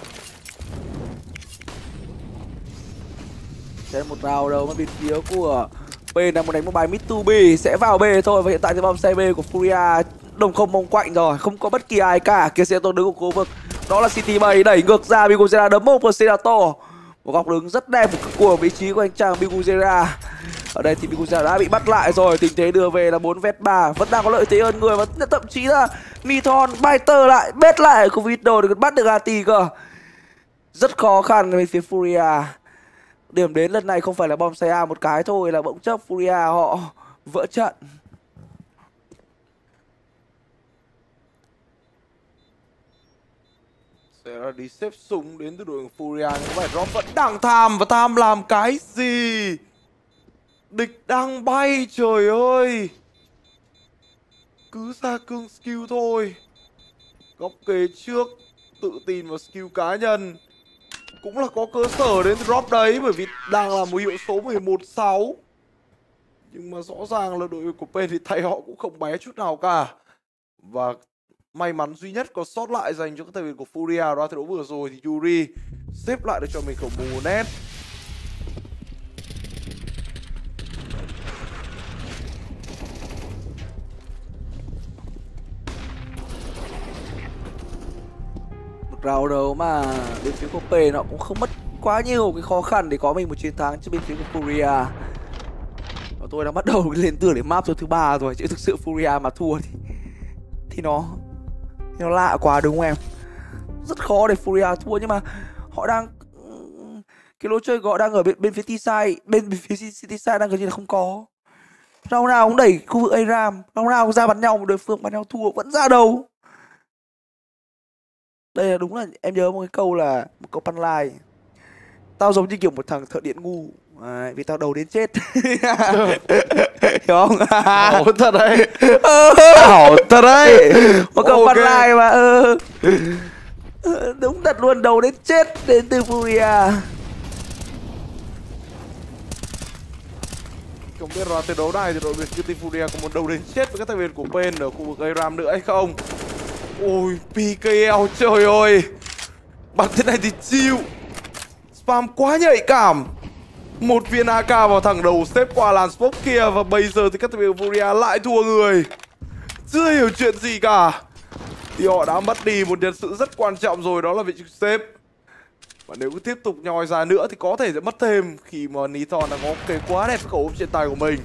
Đây một round đầu mà bên phía của Pen đang muốn đánh một bài mid to B, sẽ vào B thôi. Và hiện tại thì bom xe B của Furia đồng không mong quạnh rồi, không có bất kỳ ai cả. Kia sẽ tôi đứng của khu vực đó là City Bay đẩy ngược ra, Biguzera đấm một vào Senator. Một góc đứng rất đẹp của vị trí của anh chàng Biguzera. Ở đây thì Biguzera đã bị bắt lại rồi, tình thế đưa về là 4v3, vẫn đang có lợi thế hơn người và thậm chí là Nithon Biter lại bết lại của Vitor để bắt được Ati cơ. Rất khó khăn bên phía Furia. Điểm đến lần này không phải là bom xe A một cái thôi, là bỗng chốc Furia họ vỡ trận.
Sẽ là đi xếp súng đến từ đội Furia, nhưng có vẻ drop vẫn đang tham. Và tham làm cái gì? Địch đang bay, trời ơi. Cứ ra cương skill thôi. Góc kế trước, tự tin vào skill cá nhân cũng là có cơ sở đến drop đấy, bởi vì đang là một hiệu số 11-6. Nhưng mà rõ ràng là đội của Pen thì tay họ cũng không bé chút nào cả. Và may mắn duy nhất có sót lại dành cho các thành viên của Furia ra thi đấu vừa rồi thì Yuri xếp lại được cho mình khẩu mù nét.
Round đầu mà bên phía của Pen họ cũng không mất quá nhiều cái khó khăn để có mình một chiến thắng cho bên phía của Furia. Và tôi đang bắt đầu lên tưởng để map thứ 3 rồi, chứ thực sự Furia mà thua thì nó lạ quá đúng không em? rất khó để Furia thua, nhưng mà họ đang cái lối chơi của họ đang ở bên phía T-side, bên phía T-side đang gần như là không có. Round nào cũng đẩy khu vực ARAM, round nào cũng ra bắn nhau, đối phương bắn nhau thua vẫn ra đầu. Đây là đúng là em nhớ một cái câu là một câu punchline. Tao giống như kiểu một thằng thợ điện ngu. Đấy, vì tao đầu đến chết. Hiểu không?
Ảo thật đấy.
Ảo thật đấy. Một câu punchline mà đúng thật luôn, đầu đến chết đến từ Furia.
Không biết là trận đấu này thì đội tuyển QT Furia có một đầu đến chết với các thành viên của PEN ở khu vực ARAM nữa hay không? Ôi, PKL, trời ơi. Bằng thế này thì chịu. Spam quá nhạy cảm. Một viên AK vào thẳng đầu xếp qua làn smoke kia. Và bây giờ thì các thành viên của Furia lại thua người. Chưa hiểu chuyện gì cả. Thì họ đã mất đi một nhân sự rất quan trọng rồi, đó là vị trí xếp. Và nếu cứ tiếp tục nhoi ra nữa thì có thể sẽ mất thêm, khi mà Nithon đã có cái quá đẹp khẩu ốp trên tay của mình.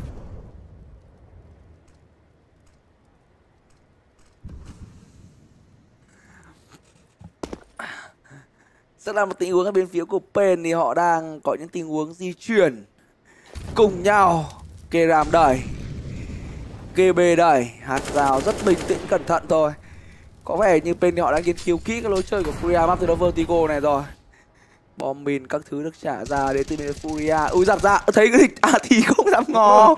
Sẽ là một tình huống ở bên phía của PEN thì họ đang có những tình huống di chuyển cùng nhau. Keram đẩy, KB đẩy, hạt rào rất bình tĩnh cẩn thận thôi. Có vẻ như PEN thì họ đã nghiên cứu kỹ cái lối chơi của Furia map từ đó Vertigo này rồi. Bom mìn các thứ được trả ra đến từ bên Furia. Ui giặt ra, thấy cái địch thì không dám ngó.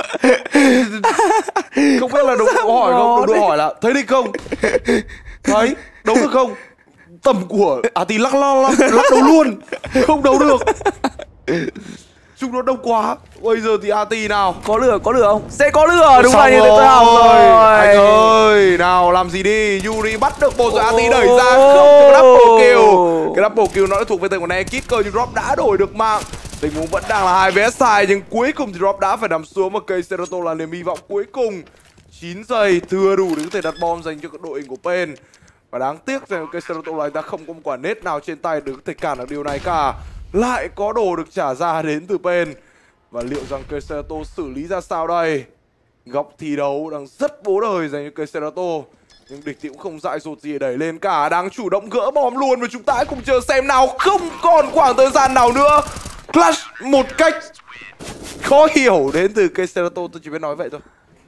Không biết là đúng câu hỏi không? Đúng câu hỏi là thấy địch không? Thấy, đấu được không? Tầm của thì lắc đấu luôn. Không đấu được. Chúng nó đông quá. Bây giờ thì AT nào?
Có lửa không? Sẽ có lửa, đúng là như thế nào rồi.
Anh ơi, nào làm gì đi. Yuri bắt được một rồi, AT đẩy ra không có double kill. Cái double kill nó đã thuộc về tay của Nekit cơ, nhưng Drop đã đổi được mạng. Tình huống vẫn đang là 2vs2, nhưng cuối cùng thì Drop đã phải nằm xuống, và cây Serato là niềm hy vọng cuối cùng. 9 giây thừa đủ để có thể đặt bom dành cho các đội hình của PEN. Và đáng tiếc rằng cây Serato là anh ta không có một quả nết nào trên tay để có thể cản được điều này cả. Lại có đồ được trả ra đến từ PEN. Và liệu rằng cây Serato xử lý ra sao đây? Góc thi đấu đang rất bố đời dành cho cây Serato, nhưng địch thì cũng không dại dột gì để đẩy lên cả. Đang chủ động gỡ bom luôn, và chúng ta hãy cùng chờ xem nào. Không còn khoảng thời gian nào nữa. Clash một cách khó hiểu đến từ cây Serato, tôi chỉ biết nói vậy thôi.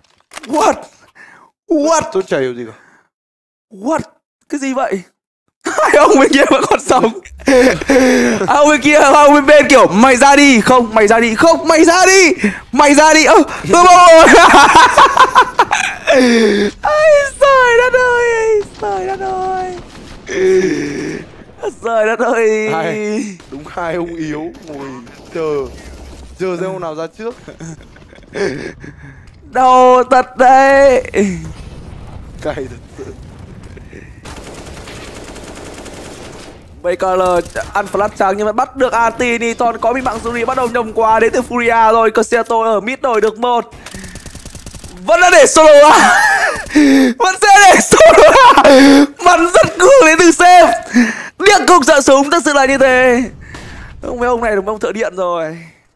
What? Tôi chả hiểu gì cả.
What? Cái gì vậy? Hai ông bên kia vẫn còn sống. Ông bên kia, ông bên kiểu mày ra đi, không, mày ra đi, không, mày ra đi, mày ra đi. Ôi trời đất ơi, trời đất ơi, trời đất ơi.
Đúng hai ông yếu ngồi chờ xem ông nào ra trước.
Đau thật đấy.
Cay thật sự.
BKL ăn flash trắng nhưng mà bắt được AT. Nithon có bị mạng Yuri bắt đầu nhầm qua đến từ Furia rồi. Casiato ở mid đổi được một. Vẫn đã để solo à? Vẫn sẽ để solo à? Bắn rất cường đến từ save. Điện cùng sợ súng, thật sự là như thế. Mấy ông này đúng ông thợ điện rồi.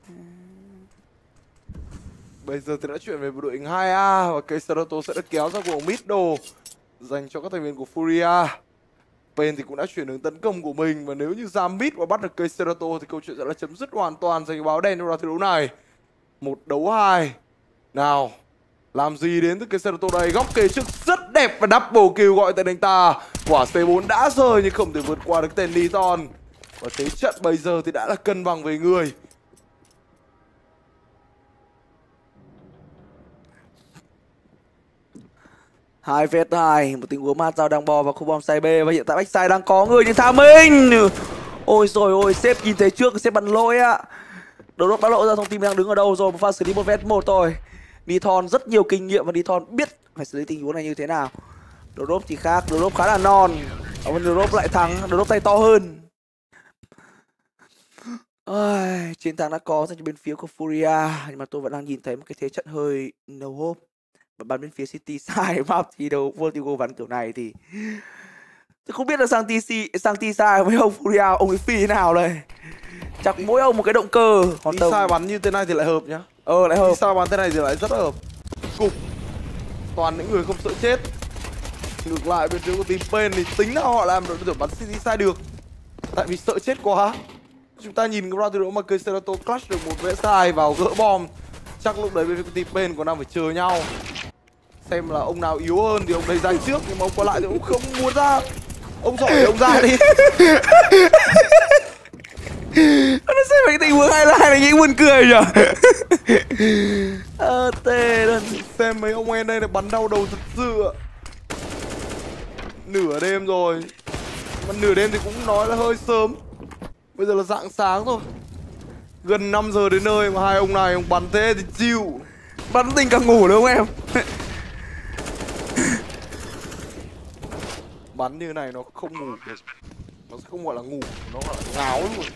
Bây giờ thì đã chuyển về đội hình 2A, và cây Serato sẽ được kéo ra của mid đồ dành cho các thành viên của Furia. PEN thì cũng đã chuyển hướng tấn công của mình, và nếu như ra mid và bắt được cây Serato thì câu chuyện sẽ là chấm dứt hoàn toàn dành cho báo đen trong round thi đấu này. 1 đấu 2. Nào, làm gì đến từ cây Serato đây? Góc kề trước rất đẹp và double kill gọi tên anh ta. Quả C4 đã rơi nhưng không thể vượt qua được tên Nithon. Và thế trận bây giờ thì đã là cân bằng về người.
Hai vs 2, một tình huống ma dao đang bò vào khu bom side B, và hiện tại backside đang có người nhưng Tha Minh. Ôi rồi ôi, sếp nhìn thấy trước, sếp bắn lỗi ạ. Đầu đốc đã lộ ra thông tin đang đứng ở đâu rồi, một pha xử lý 1 vs 1 thôi. Nithon rất nhiều kinh nghiệm và Nithon biết phải xử lý tình huống này như thế nào. Đầu đốc thì khác, đầu đốc khá là non. Đầu đốc lại thắng, đầu đốc tay to hơn. Chiến thắng đã có dành cho bên phía của Furia, nhưng mà tôi vẫn đang nhìn thấy một cái thế trận hơi no hope. Và bàn bên phía City sai map thì đầu Vertigo bắn kiểu này thì tôi không biết là sang T-side với ông Furia ông ấy phi thế nào đây. Chắc mỗi ông một cái động cơ.
T-side bắn như thế này thì lại hợp nhá.
Lại hợp.
T-side bắn thế này thì lại rất hợp. Cục toàn những người không sợ chết. Ngược lại bên phía của team Pain thì tính nào họ làm được bắn CT sai được. Tại vì sợ chết quá. Chúng ta nhìn cái round từ đó mà Cerato clutch được một vẽ sai vào gỡ bom. Chắc lúc đấy bên phía của team Pain còn đang phải chờ nhau. Xem là ông nào yếu hơn thì ông đấy ra trước, nhưng mà ông còn lại thì ông không muốn ra. Ông giỏi thì ông ra đi.
Nó xem mấy cái tình huống highlight này nghĩ buồn cười nhở. Tê luôn.
Xem mấy ông em đây là bắn đau đầu thật sự ạ. Nửa đêm rồi. Mà nửa đêm thì cũng nói là hơi sớm. Bây giờ là rạng sáng rồi. Gần 5 giờ đến nơi mà hai ông này ông bắn thế thì chịu.
Bắn tình càng ngủ đúng không em?
Bắn như này nó không ngủ được. Nó sẽ không gọi là ngủ, nó gọi là ngáo luôn.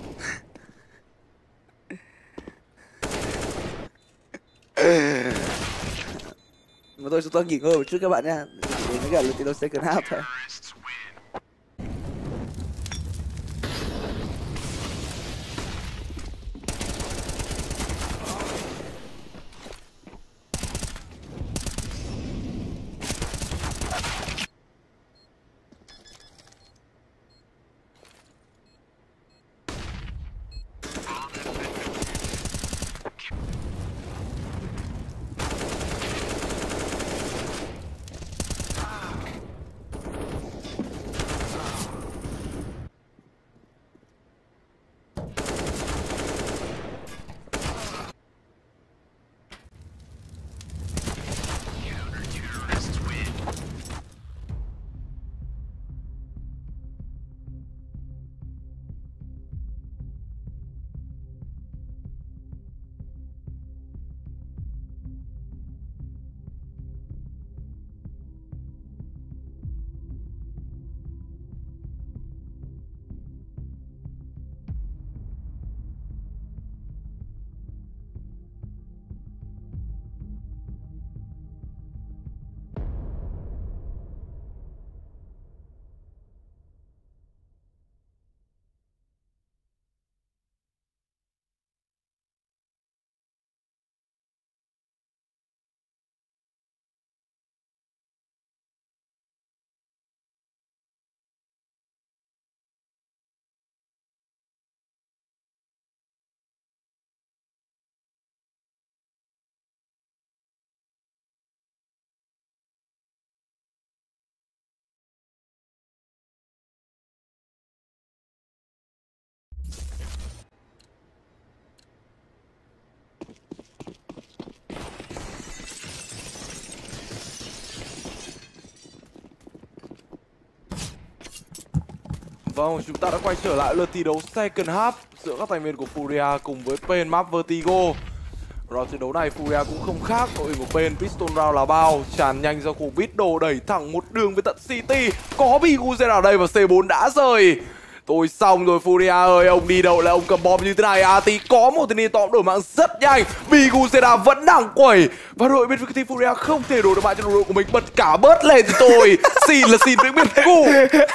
Mà thôi chúng ta nghỉ ngơi một chút các bạn nha. Đến với cả Lutino second half thôi.
Vâng, chúng ta đã quay trở lại lượt thi đấu second half giữa các thành viên của Furia cùng với Pain map Vertigo. Round thi đấu này Furia cũng không khác, đội hình của Pain pistol round là bao, tràn nhanh ra khu bit đồ đẩy thẳng một đường với tận City. Có Biguzera ở đây và C4 đã rời. Tôi xong rồi Furia ơi, ông đi đâu là ông cầm bom như thế này. Ati có một tên tóm đổi mạng rất nhanh. Biguzera vẫn đang quẩy và đội bên phía team Furia không thể đổ được bạn cho đội của mình. Bật cả bớt lên thì tôi xin là xin với biệt cũ.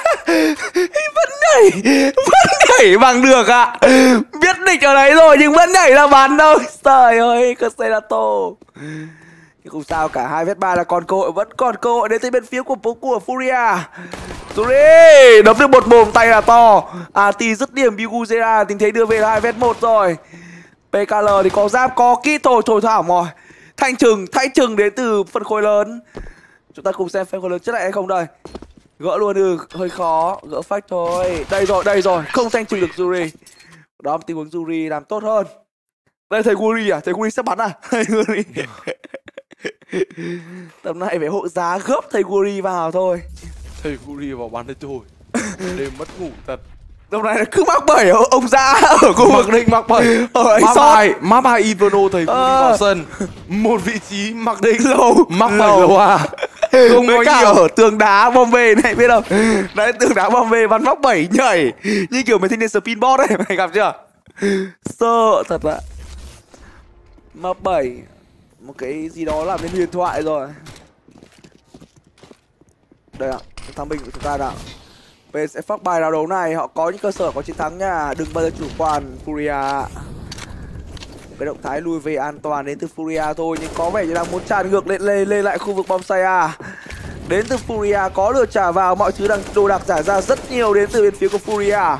Vẫn nhảy bằng được ạ. Biết địch ở đấy rồi nhưng vẫn nhảy ra bắn đâu. Trời ơi, Cerato. Nhưng không sao, cả hai vết 3 là còn cơ hội, vẫn còn cơ hội đến từ bên phía của Furia. Suri đấm được một mồm tay là to. Ati dứt điểm Biguzera, tình thế đưa về là 2v1 rồi. PKL thì có giáp, có kỹ thôi thảm rồi. Thanh trừng đến từ phân khối lớn. Chúng ta cùng xem phân khối lớn chết lại hay không đây. Gỡ luôn được, hơi khó, gỡ phách thôi. Đây rồi, không thanh trừng được Yuri. Đó, tình huống Yuri làm tốt hơn. Đây thầy Yuri à, thầy Yuri sẽ bắn à? Thầy Yuri. Tầm này phải hộ giá gấp thầy Yuri vào thôi.
Thầy Yuri vào bắn đấy thôi. Đêm mất ngủ thật.
Tầm này cứ mắc 7 ông ra ở khu vực
định mắc 7. Map 2 Inferno thầy Yuri vào sân. Một vị trí mặc định lâu, mắc 7 lâu à.
Không có nhiều ở tường đá bom về này biết không? Đấy, tường đá bom về bắn móc 7 nhảy như kiểu mấy thanh niên spinbot đấy, mày gặp chưa? Sợ thật ạ. Móc 7 một cái gì đó làm nên huyền thoại rồi. Đây ạ, thắng binh của chúng ta nào. P sẽ phát bài vào đấu này, họ có những cơ sở có chiến thắng nha, đừng bao giờ chủ quan Furia. Cái động thái lui về an toàn đến từ Furia thôi, nhưng có vẻ như đang muốn tràn ngược lên lại khu vực bom say à. đến từ Furia có được trả vào, mọi thứ đang đồ đạc giải ra rất nhiều đến từ bên phía của Furia.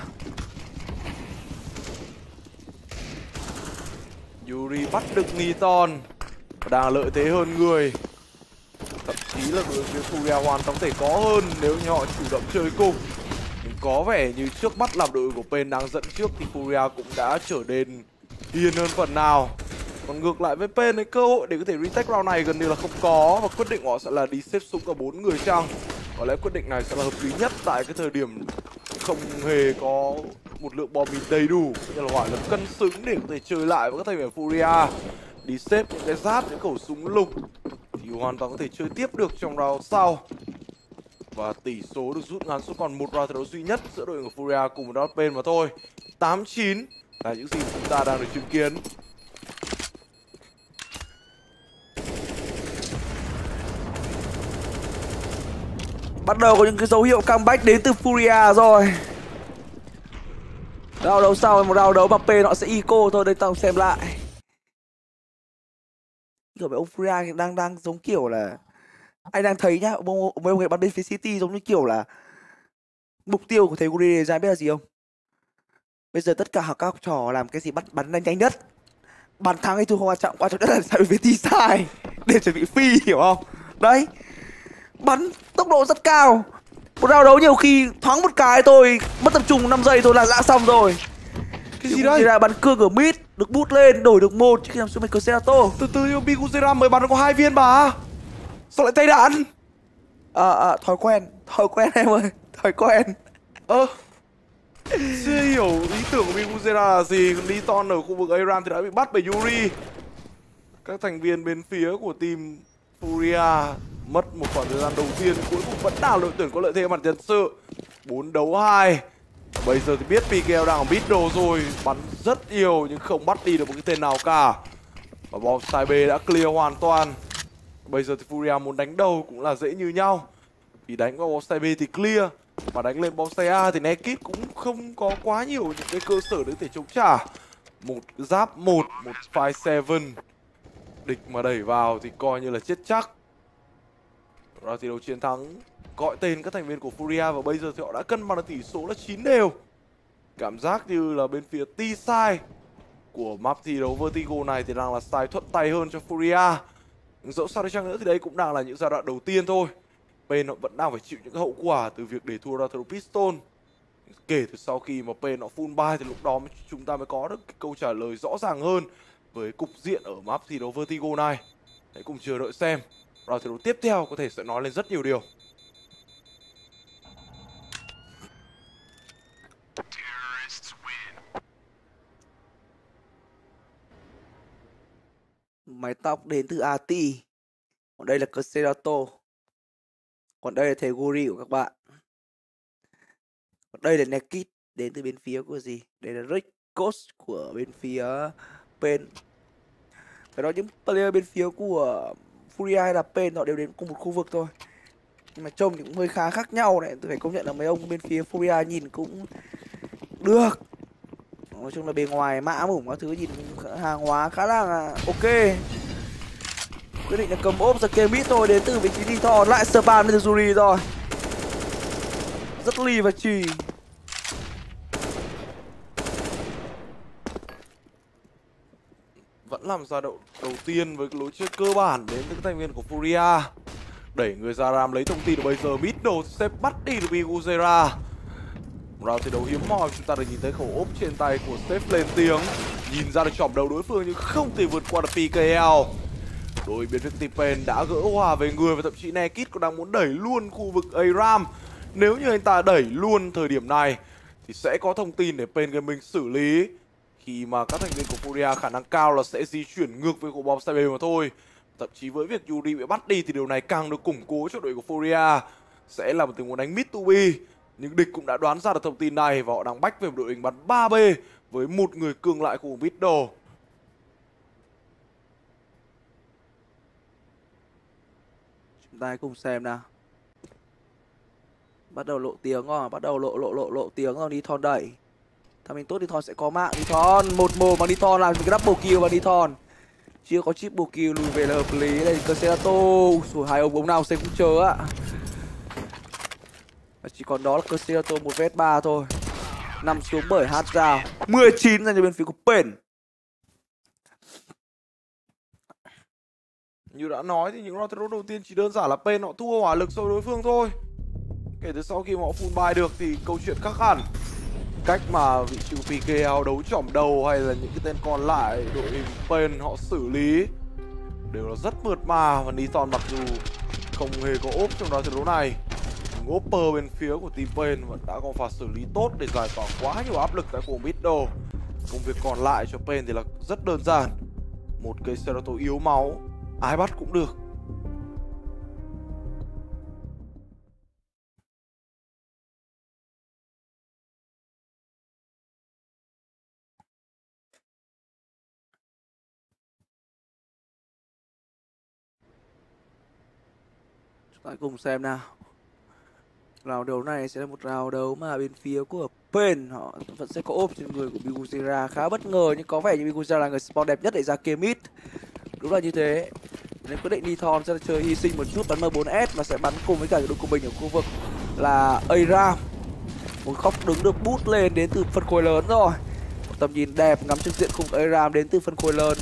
Yuri bắt được Niton, đang lợi thế hơn người. Thậm chí là đội phía Furia hoàn toàn có thể có hơn nếu như họ chủ động chơi cùng. Nhưng có vẻ như trước mắt làm đội của Pen đang dẫn trước thì Furia cũng đã trở nên hiền hơn phần nào. Còn ngược lại với Pen, cơ hội để có thể retake round này gần như là không có. Và quyết định họ sẽ là đi xếp súng cả 4 người chăng. Có lẽ quyết định này sẽ là hợp lý nhất tại cái thời điểm không hề có một lượng bom mìn đầy đủ, như là hỏa lực cân xứng để có thể chơi lại với các thành viên Furia. Đi xếp những cái giáp, những khẩu súng lục thì hoàn toàn có thể chơi tiếp được trong round sau. Và tỷ số được rút ngắn xuống còn một round thi đấu duy nhất giữa đội của Furia cùng với Pen mà thôi. 8-9 là những gì chúng ta đang được chứng kiến.
Bắt đầu có những cái dấu hiệu comeback đến từ Furia rồi. Round đấu sau, một round đấu mà Pen họ sẽ eco thôi. Đây tao xem lại. Kiểu mấy ông Furia đang giống kiểu là anh đang thấy nhá, mấy ông ấy bắn bên phía City giống như kiểu là mục tiêu của thầy Guri đề ra biết là gì không? Bây giờ tất cả các trò làm cái gì bắn nhanh nhất. Bắn thắng hay thua không quan trọng nhất là chạy về T-side để chuẩn bị phi, hiểu không? Đấy. Bắn tốc độ rất cao. Một round đấu nhiều khi thoáng một cái thôi, mất tập trung 5 giây thôi là đã xong rồi.
Cái gì đây?
Là bắn cương ở mid, được bút lên, đổi được một trước khi làm xuống mấy Cerato.
Từ từ, Biguzera mới bắn có 2 viên bà. Sao lại tay đạn?
Thói quen em ơi, thói quen.
Chưa hiểu ý tưởng của Biguzera là gì. Còn Liton ở khu vực Aram thì đã bị bắt bởi Yuri. Các thành viên bên phía của team Furia mất một khoảng thời gian đầu tiên, cuối cùng vẫn là đội tuyển có lợi thế mặt nhân sự. 4 đấu 2. Bây giờ thì biết Miguel đang ở middle rồi, bắn rất nhiều nhưng không bắt đi được một cái tên nào cả. Và bom side B đã clear hoàn toàn. Bây giờ thì Furia muốn đánh đầu cũng là dễ như nhau. Vì đánh vào bom side B thì clear, và đánh lên bom side A thì Nekid cũng không có quá nhiều những cái cơ sở để có thể chống trả. Một giáp một 5-7 địch mà đẩy vào thì coi như là chết chắc. Rồi thì đấu chiến thắng gọi tên các thành viên của Furia, và bây giờ thì họ đã cân bằng được tỷ số là 9 đều. Cảm giác như là bên phía T-side của map thi đấu Vertigo này thì đang là side thuận tay hơn cho Furia. Nhưng dẫu sao đi chăng nữa thì đây cũng đang là những giai đoạn đầu tiên thôi. Pen vẫn đang phải chịu những hậu quả từ việc để thua ra từ Piston. Kể từ sau khi mà Pen nó full buy thì lúc đó chúng ta mới có được cái câu trả lời rõ ràng hơn với cục diện ở map thi đấu Vertigo này. Hãy cùng chờ đợi xem round thi đấu tiếp theo có thể sẽ nói lên rất nhiều điều.
Mái tóc đến từ Ati. Còn đây là Cerato. Còn đây là thầy Guri của các bạn. Còn đây là Nekid đến từ bên phía của gì? Đây là Rickos của bên phía Pen. Phải nói những player bên phía của Furia hay là Pen họ đều đến cùng một khu vực thôi. Nhưng mà trông thì cũng hơi khá khác nhau này. Tôi phải công nhận là mấy ông bên phía Furia nhìn cũng được. Nói chung là bề ngoài mã mủng các thứ nhìn hàng hóa khá là ok. Quyết định là cầm ốp ra game mid thôi, đến từ vị trí Niton lại spam lên từ Yuri rồi. Rất ly và trì.
Vẫn làm giai đoạn đầu tiên với cái lối chơi cơ bản đến từ các thành viên của Furia. Đẩy người ra Ram lấy thông tin, và bây giờ middle sẽ bắt đi được Biguzera. Round thi đấu hiếm hoi chúng ta được nhìn thấy khẩu ốp trên tay của Steph lên tiếng, nhìn ra được chỏm đầu đối phương nhưng không thể vượt qua được PKL. Đội biến phía team Pen đã gỡ hòa về người, và thậm chí Nekid còn đang muốn đẩy luôn khu vực Aram. Nếu như anh ta đẩy luôn thời điểm này thì sẽ có thông tin để Pen Gaming xử lý, khi mà các thành viên của Furia khả năng cao là sẽ di chuyển ngược với khu bom side mà thôi. Thậm chí với việc Yuri bị bắt đi thì điều này càng được củng cố cho đội của Furia sẽ là một tình huống đánh mid to B. Nhưng địch cũng đã đoán ra được thông tin này và họ đang bách về một đội hình bắn 3B với một người cương lại khu middle.
Chúng ta hãy cùng xem nào. Bắt đầu lộ tiếng rồi, bắt đầu lộ tiếng rồi. Niton đẩy. Thằng mình tốt Niton sẽ có mạng. Niton một mồ mà Niton làm cái double kill và Niton chưa có triple kill lùi về là hợp lý. Đây Cerato. Rồi hai ông nào xem cũng chờ ạ. Chỉ còn đó là Crusato 1v3 thôi. Nằm xuống bởi Hazard. 19 dành cho bên phía của Pain.
Như đã nói thì những round throw đầu tiên chỉ đơn giản là Pain họ thua hỏa lực so với đối phương thôi. Kể từ sau khi họ full buy được thì câu chuyện khác hẳn. Cách mà vị trí của PKL đấu chỏm đầu hay là những cái tên còn lại đội hình Pain họ xử lý đều là rất mượt mà. Và Nithon mặc dù không hề có ốp trong trận đấu này, Opper bên phía của team Pain vẫn đã có pha xử lý tốt để giải tỏa quá nhiều áp lực tại khu middle. Công việc còn lại cho Pain thì là rất đơn giản, một cây Cerato yếu máu, ai bắt cũng được.
Chúng ta cùng xem nào. Round đấu này sẽ là một round đấu mà bên phía của Pain họ vẫn sẽ có ốp trên người của Biguzera. Khá bất ngờ nhưng có vẻ như Biguzera là người spawn đẹp nhất để ra kia mid. Đúng là như thế. Nên quyết định Nithon sẽ chơi hy sinh một chút bắn M4S mà sẽ bắn cùng với cả đội của mình ở khu vực là Aram. Một góc đứng được bút lên đến từ phân khối lớn rồi. Một tầm nhìn đẹp ngắm trực diện cùng Aram đến từ phân khối lớn.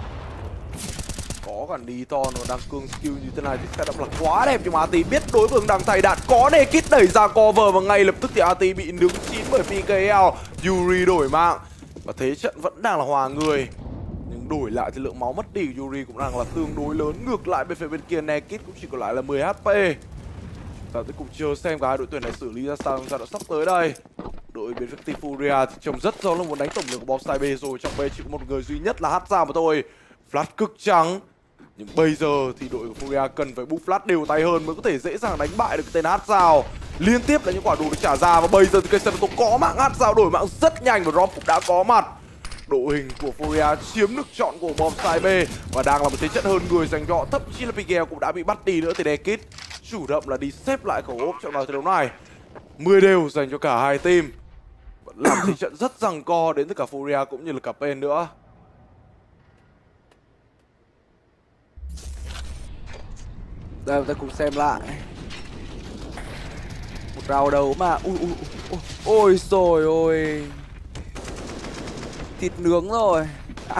Có cả Nithon nó đang cương skill như thế này thì setup là quá đẹp, nhưng mà AT biết đối phương đang thay đạn, có Nekid đẩy ra cover và ngay lập tức thì AT bị nướng chín bởi PKL. Yuri đổi mạng và thế trận vẫn đang là hòa người, nhưng đổi lại thì lượng máu mất đi của Yuri cũng đang là tương đối lớn. Ngược lại bên phía bên kia Nekid cũng chỉ còn lại là 10 HP. Ta sẽ cùng chờ xem cả hai đội tuyển này xử lý ra sao trong giai đoạn sắp tới đây. Đội bên phía Team Furia thì trông rất rõ là muốn đánh tổng lực của bom side B rồi, trong B chỉ có một người duy nhất là Hazard mà thôi. Flash cực trắng. Nhưng bây giờ thì đội của Furia cần phải búp flash đều tay hơn mới có thể dễ dàng đánh bại được cái tên Hazard. Liên tiếp là những quả đồ được trả ra và bây giờ thì cây Cerato có mạng, Hazard đổi mạng rất nhanh và drop cũng đã có mặt. Đội hình của Furia chiếm được chọn của bom side B và đang là một thế trận hơn người dành cho họ. Thậm chí là PKL cũng đã bị bắt đi nữa thì Nekid chủ động là đi xếp lại khẩu ốp trong trận đấu này. 10 đều dành cho cả hai team. Vẫn làm thế trận rất giằng co đến từ cả Furia cũng như là cả Pain nữa.
Đây, ta cùng xem lại một round đấu mà ôi rồi ôi, thịt nướng rồi.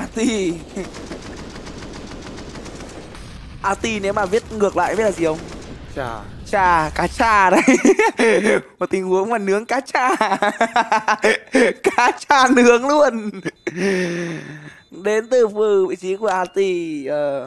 Ati nếu mà viết ngược lại biết là gì không? Chà, cá chà đấy. Một tình huống mà nướng cá chà. Cá chà nướng luôn. Đến từ vị trí của Ati.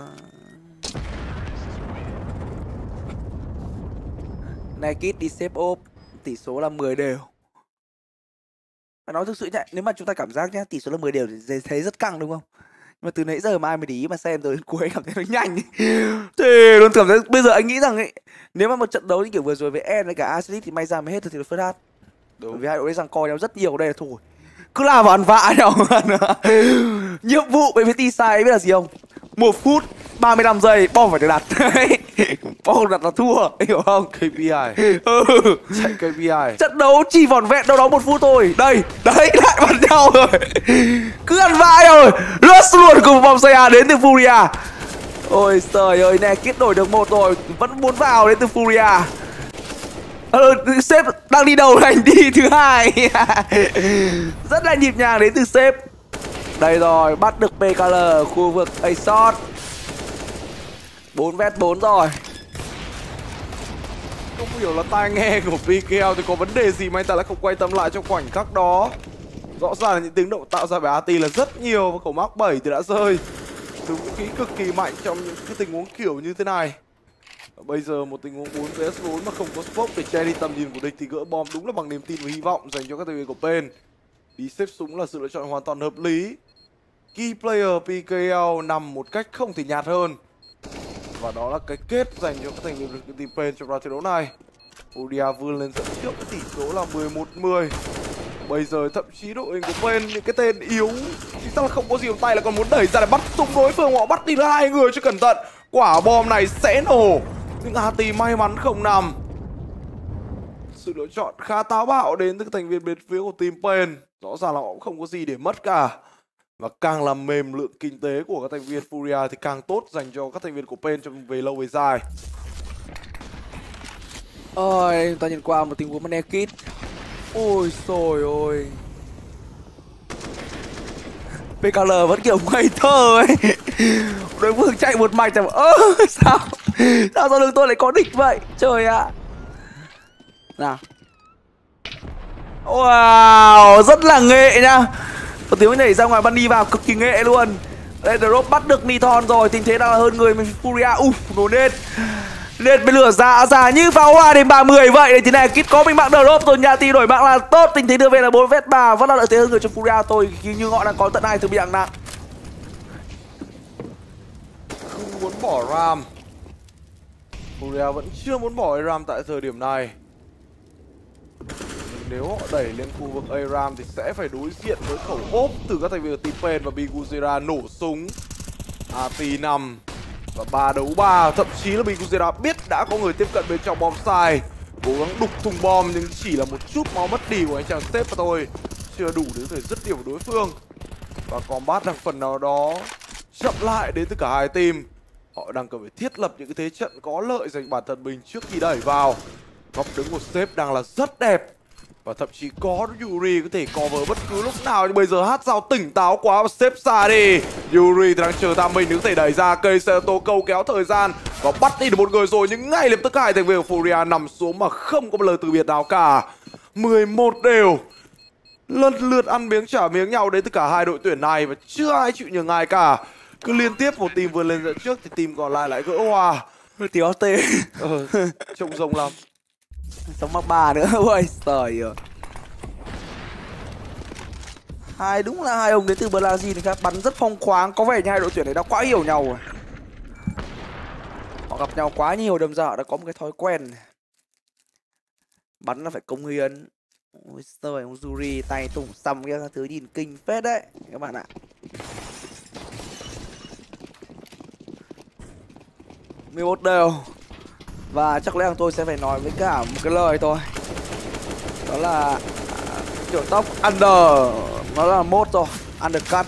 Nekid đi xếp ốp, tỷ số là 10 đều. Phải nói thực sự nhỉ, nếu mà chúng ta cảm giác nhá, tỷ số là 10 đều thì thấy rất căng đúng không? Nhưng mà từ nãy giờ mà ai mới để ý mà xem rồi đến cuối cảm thấy nó nhanh. Thì luôn cảm thấy bây giờ anh nghĩ rằng ấy, nếu mà một trận đấu như kiểu vừa rồi với En với cả Aslip thì may ra mới hết được thì first half. Bởi vì hai đội rằng coi nhau rất nhiều ở đây là thôi. Cứ làm vào ăn vạ nhau. Nhiệm vụ với T-Side biết là gì không? 1 phút 35 giây bom phải được đặt. Bom đặt là thua, hiểu không?
KPI. Chạy KPI.
Trận đấu chỉ vỏn vẹn đâu đó 1 phút thôi. Đây, đấy lại bắn nhau rồi. Cứ ăn vãi rồi. Rush luôn cùng vòng xe đến từ Furia. Ôi trời ơi, Nekid đổi được 1 rồi, vẫn muốn vào đến từ Furia. Sếp đang đi đầu hành đi thứ 2. Rất là nhịp nhàng đến từ sếp. Đây rồi, bắt được PKL ở khu vực A-Shot. 4v4 rồi.
Không hiểu là tai nghe của PKL thì có vấn đề gì mà anh ta lại không quay tâm lại trong khoảnh khắc đó. Rõ ràng là những tiếng động tạo ra bởi AT là rất nhiều và khẩu Mark 7 thì đã rơi. Thứ vũ khí cực kỳ mạnh trong những cái tình huống kiểu như thế này. Và bây giờ một tình huống 4vs4 mà không có smoke để che đi tầm nhìn của địch thì gỡ bom đúng là bằng niềm tin và hy vọng dành cho các thành viên của Pain. Đi xếp súng là sự lựa chọn hoàn toàn hợp lý. Key player PKL nằm một cách không thể nhạt hơn. Và đó là cái kết dành cho các thành viên của team Pain trong round thi đấu này. Furia vươn lên dẫn trước với tỷ số là 11-10. Bây giờ thậm chí đội hình của Pain những cái tên yếu thì chắc là không có gì trong tay là còn muốn đẩy ra để bắt súng đối phương. Họ bắt đi 2 người cho cẩn thận. Quả bom này sẽ nổ. Nhưng AT may mắn không nằm. Sự lựa chọn khá táo bạo đến từ thành viên bên phía của team Pain. Rõ ràng là họ cũng không có gì để mất cả. Và càng làm mềm lượng kinh tế của các thành viên Furia thì càng tốt dành cho các thành viên của Pain trong về lâu về dài.
Ôi, chúng ta nhìn qua một tình huống Nekit. Ôi trời ơi. PKL vẫn kiểu ngây thơ ấy. Đối phương chạy một mạch chẳng sao? Sao sau lưng tôi lại có địch vậy? Trời ạ. Nào. Wow, rất là nghệ nha. Một tiếng nhảy ra ngoài bunny vào cực kỳ nghệ luôn. Đây drop bắt được Nithon rồi, tình thế đang là hơn người mình Furia. Nổ nết. Lên với lửa dạ như pháo hoa đến 30 vậy. Đấy thế này Kit có mình mạng drop rồi, nhà thì đổi mạng là tốt. Tình thế đưa về là 4 vết bà, vẫn là lợi thế hơn người trong Furia tôi như họ đang có tận 2 thứ bị hạng nặng.
Không muốn bỏ Ram. Furia vẫn chưa muốn bỏ Ram tại thời điểm này. Nếu họ đẩy lên khu vực Aram thì sẽ phải đối diện với khẩu ốp từ các thành viên của Tipen và Biguzera nổ súng. AT 5 và 3 đấu 3, thậm chí là Biguzera biết đã có người tiếp cận bên trong bom site, cố gắng đục thùng bom nhưng chỉ là một chút máu mất đi của anh chàng Step mà thôi, chưa đủ để có thể dứt điểm của đối phương. Và combat đang phần nào đó chậm lại đến từ cả hai team. Họ đang cần phải thiết lập những cái thế trận có lợi dành bản thân mình trước khi đẩy vào. Góc đứng của Step đang là rất đẹp. Và thậm chí có Yuri có thể cover bất cứ lúc nào. Nhưng bây giờ hát sao tỉnh táo quá và xếp xa đi. Yuri thì đang chờ Tam Minh có thể đẩy ra. Cây xe ô tô câu kéo thời gian và bắt đi được một người rồi. Nhưng ngay lập tức hai thành viên của Furia nằm xuống mà không có một lời từ biệt nào cả. 11 đều, lần lượt ăn miếng trả miếng nhau đến từ cả hai đội tuyển này. Và chưa ai chịu nhường ai cả. Cứ liên tiếp một team vươn lên dẫn trước thì team còn lại lại gỡ hòa.
Tiếng tê
Trông rồng lắm.
Sống mắc 3 nữa. Ôi trời ơi. Đúng là hai ông đến từ Brazil này, bắn rất phong khoáng. Có vẻ như hai đội tuyển này đã quá hiểu nhau rồi. Họ gặp nhau quá nhiều, đâm ra họ đã có một cái thói quen bắn là phải cống hiến. Ôi trời, ông Yuri tay tủng xăm kia các thứ nhìn kinh phết đấy các bạn ạ. Một đều. Và chắc lẽ tôi sẽ phải nói với cả một cái lời thôi. Đó là kiểu tóc under. Nó là mốt rồi, undercut.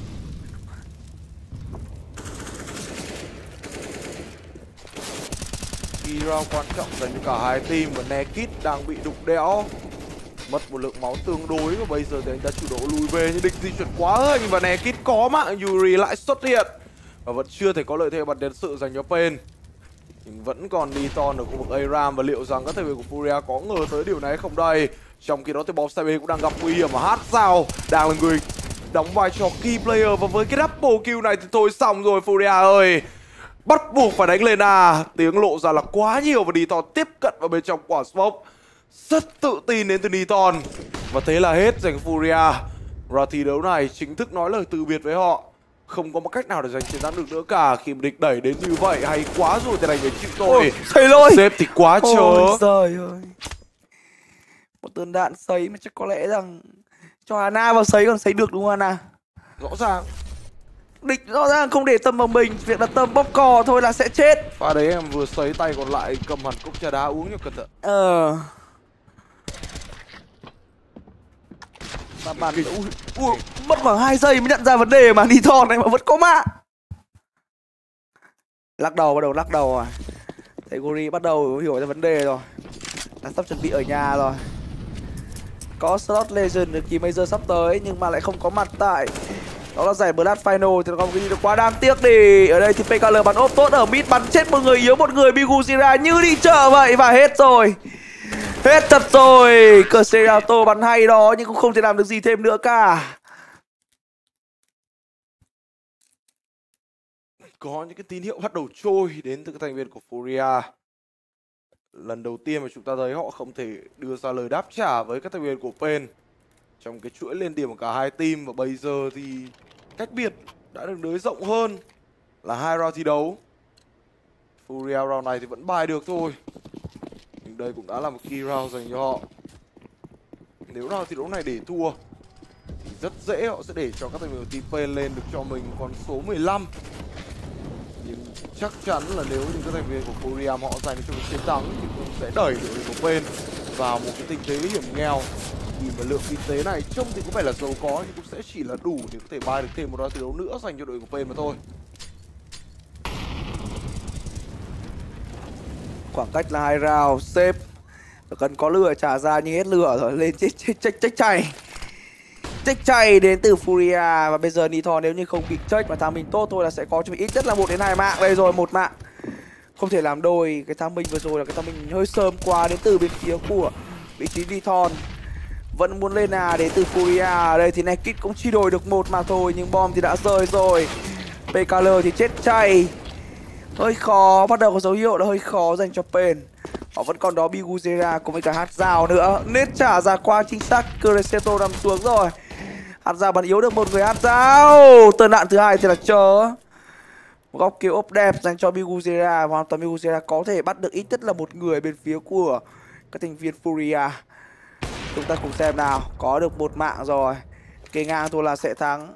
Key round quan trọng dành cho cả hai team và Nekit đang bị đục đẽo. Mất một lượng máu tương đối và bây giờ thì anh ta chủ động lùi về nhưng địch di chuyển quá nhanh và Nekit có mạng. Yuri lại xuất hiện và vẫn chưa thể có lợi thế bật đến sự dành cho Pen. Nhưng vẫn còn Nithon ở khu vực Aram và liệu rằng các thành viên của Furia có ngờ tới điều này không đây. Trong khi đó thì bóng Cyber cũng đang gặp nguy hiểm và hát sao đang là người đóng vai trò key player và với cái double kill này thì thôi xong rồi Furia ơi. Bắt buộc phải đánh lên tiếng lộ ra là quá nhiều và Nithon tiếp cận vào bên trong quả smoke. Rất tự tin đến từ Nithon. Và thế là hết dành Furia. Và thi đấu này chính thức nói lời từ biệt với họ. Không có một cách nào để giành chiến thắng được nữa cả khi mà địch đẩy đến như vậy. Hay quá rồi thì đành phải chịu thôi.
Xây lôi.
Xếp thì quá chớ.
Ôi trời ơi. Một tơn đạn sấy mà chắc có lẽ rằng cho Hana vào sấy còn sấy được đúng không Hana?
Rõ ràng.
Địch rõ ràng không để tâm vào mình. Việc đặt tâm bóp cò thôi là sẽ chết.
Pha đấy em vừa sấy tay còn lại cầm hẳn cốc trà đá uống cho cẩn thận.
Mà bạn mất khoảng 2 giây mới nhận ra vấn đề mà Nithon này mà vẫn có mạng. Lắc đầu, bắt đầu lắc đầu rồi. Thấy Gori bắt đầu hiểu ra vấn đề rồi. Đã sắp chuẩn bị ở nhà rồi. Có slot legend được kỳ major sắp tới nhưng mà lại không có mặt tại đó là giải Blood Final thì nó có một cái gì đó quá đáng tiếc đi. Ở đây thì PKL bắn ốp tốt ở mid, bắn chết một người yếu một người. Biguzera như đi chợ vậy và hết rồi. Hết thật rồi. Cờ Serato bắn hay đó nhưng cũng không thể làm được gì thêm nữa cả.
Có những cái tín hiệu bắt đầu trôi đến từ các thành viên của Furia. Lần đầu tiên mà chúng ta thấy họ không thể đưa ra lời đáp trả với các thành viên của Pen trong cái chuỗi lên điểm của cả hai team. Và bây giờ thì cách biệt đã được nới rộng hơn là 2 round thi đấu. Furia round này thì vẫn bài được thôi, nhưng đây cũng đã là một key round dành cho họ. Nếu nào thi đấu này để thua thì rất dễ họ sẽ để cho các thành viên của team Pen lên được cho mình con số 15. Nhưng chắc chắn là nếu như các thành viên của Furia họ giành được cho một chiến thắng thì cũng sẽ đẩy đội của Pen vào một cái tình thế hiểm nghèo. Vì mà lượng kinh tế này trông thì có vẻ là giàu có nhưng cũng sẽ chỉ là đủ để có thể bài được thêm một round thi đấu nữa dành cho đội của Pen mà thôi.
Khoảng cách là 2 round. Save Cần có lửa trả ra nhưng hết lửa rồi, lên chết chay đến từ Furia. Và bây giờ Nithon nếu như không bị check mà thằng mình tốt thôi là sẽ có cho mình ít nhất là 1 đến 2 mạng. Đây rồi, 1 mạng. Không thể làm đôi. Cái thằng mình vừa rồi là cái thằng mình hơi sớm quá đến từ bên phía của vị trí Nithon. Vẫn muốn lên đến từ Furia. Đây thì Naked cũng chỉ đổi được 1 mà thôi, nhưng bom thì đã rơi rồi. PKL thì chết chay. Hơi khó, bắt đầu có dấu hiệu là hơi khó dành cho Pain. Họ vẫn còn đó Biguzera cùng với cả hạt rào nữa. Nết trả ra qua chính xác. Crescento nằm xuống rồi. Hạt rào bắn yếu được một người hạt rào. Tần đạn thứ hai thì là chờ. Một góc kill ốp đẹp dành cho Biguzera. Hoàn toàn Biguzera có thể bắt được ít nhất là một người bên phía của các thành viên Furia. Chúng ta cùng xem nào. Có được 1 mạng rồi. Kề ngang thôi là sẽ thắng.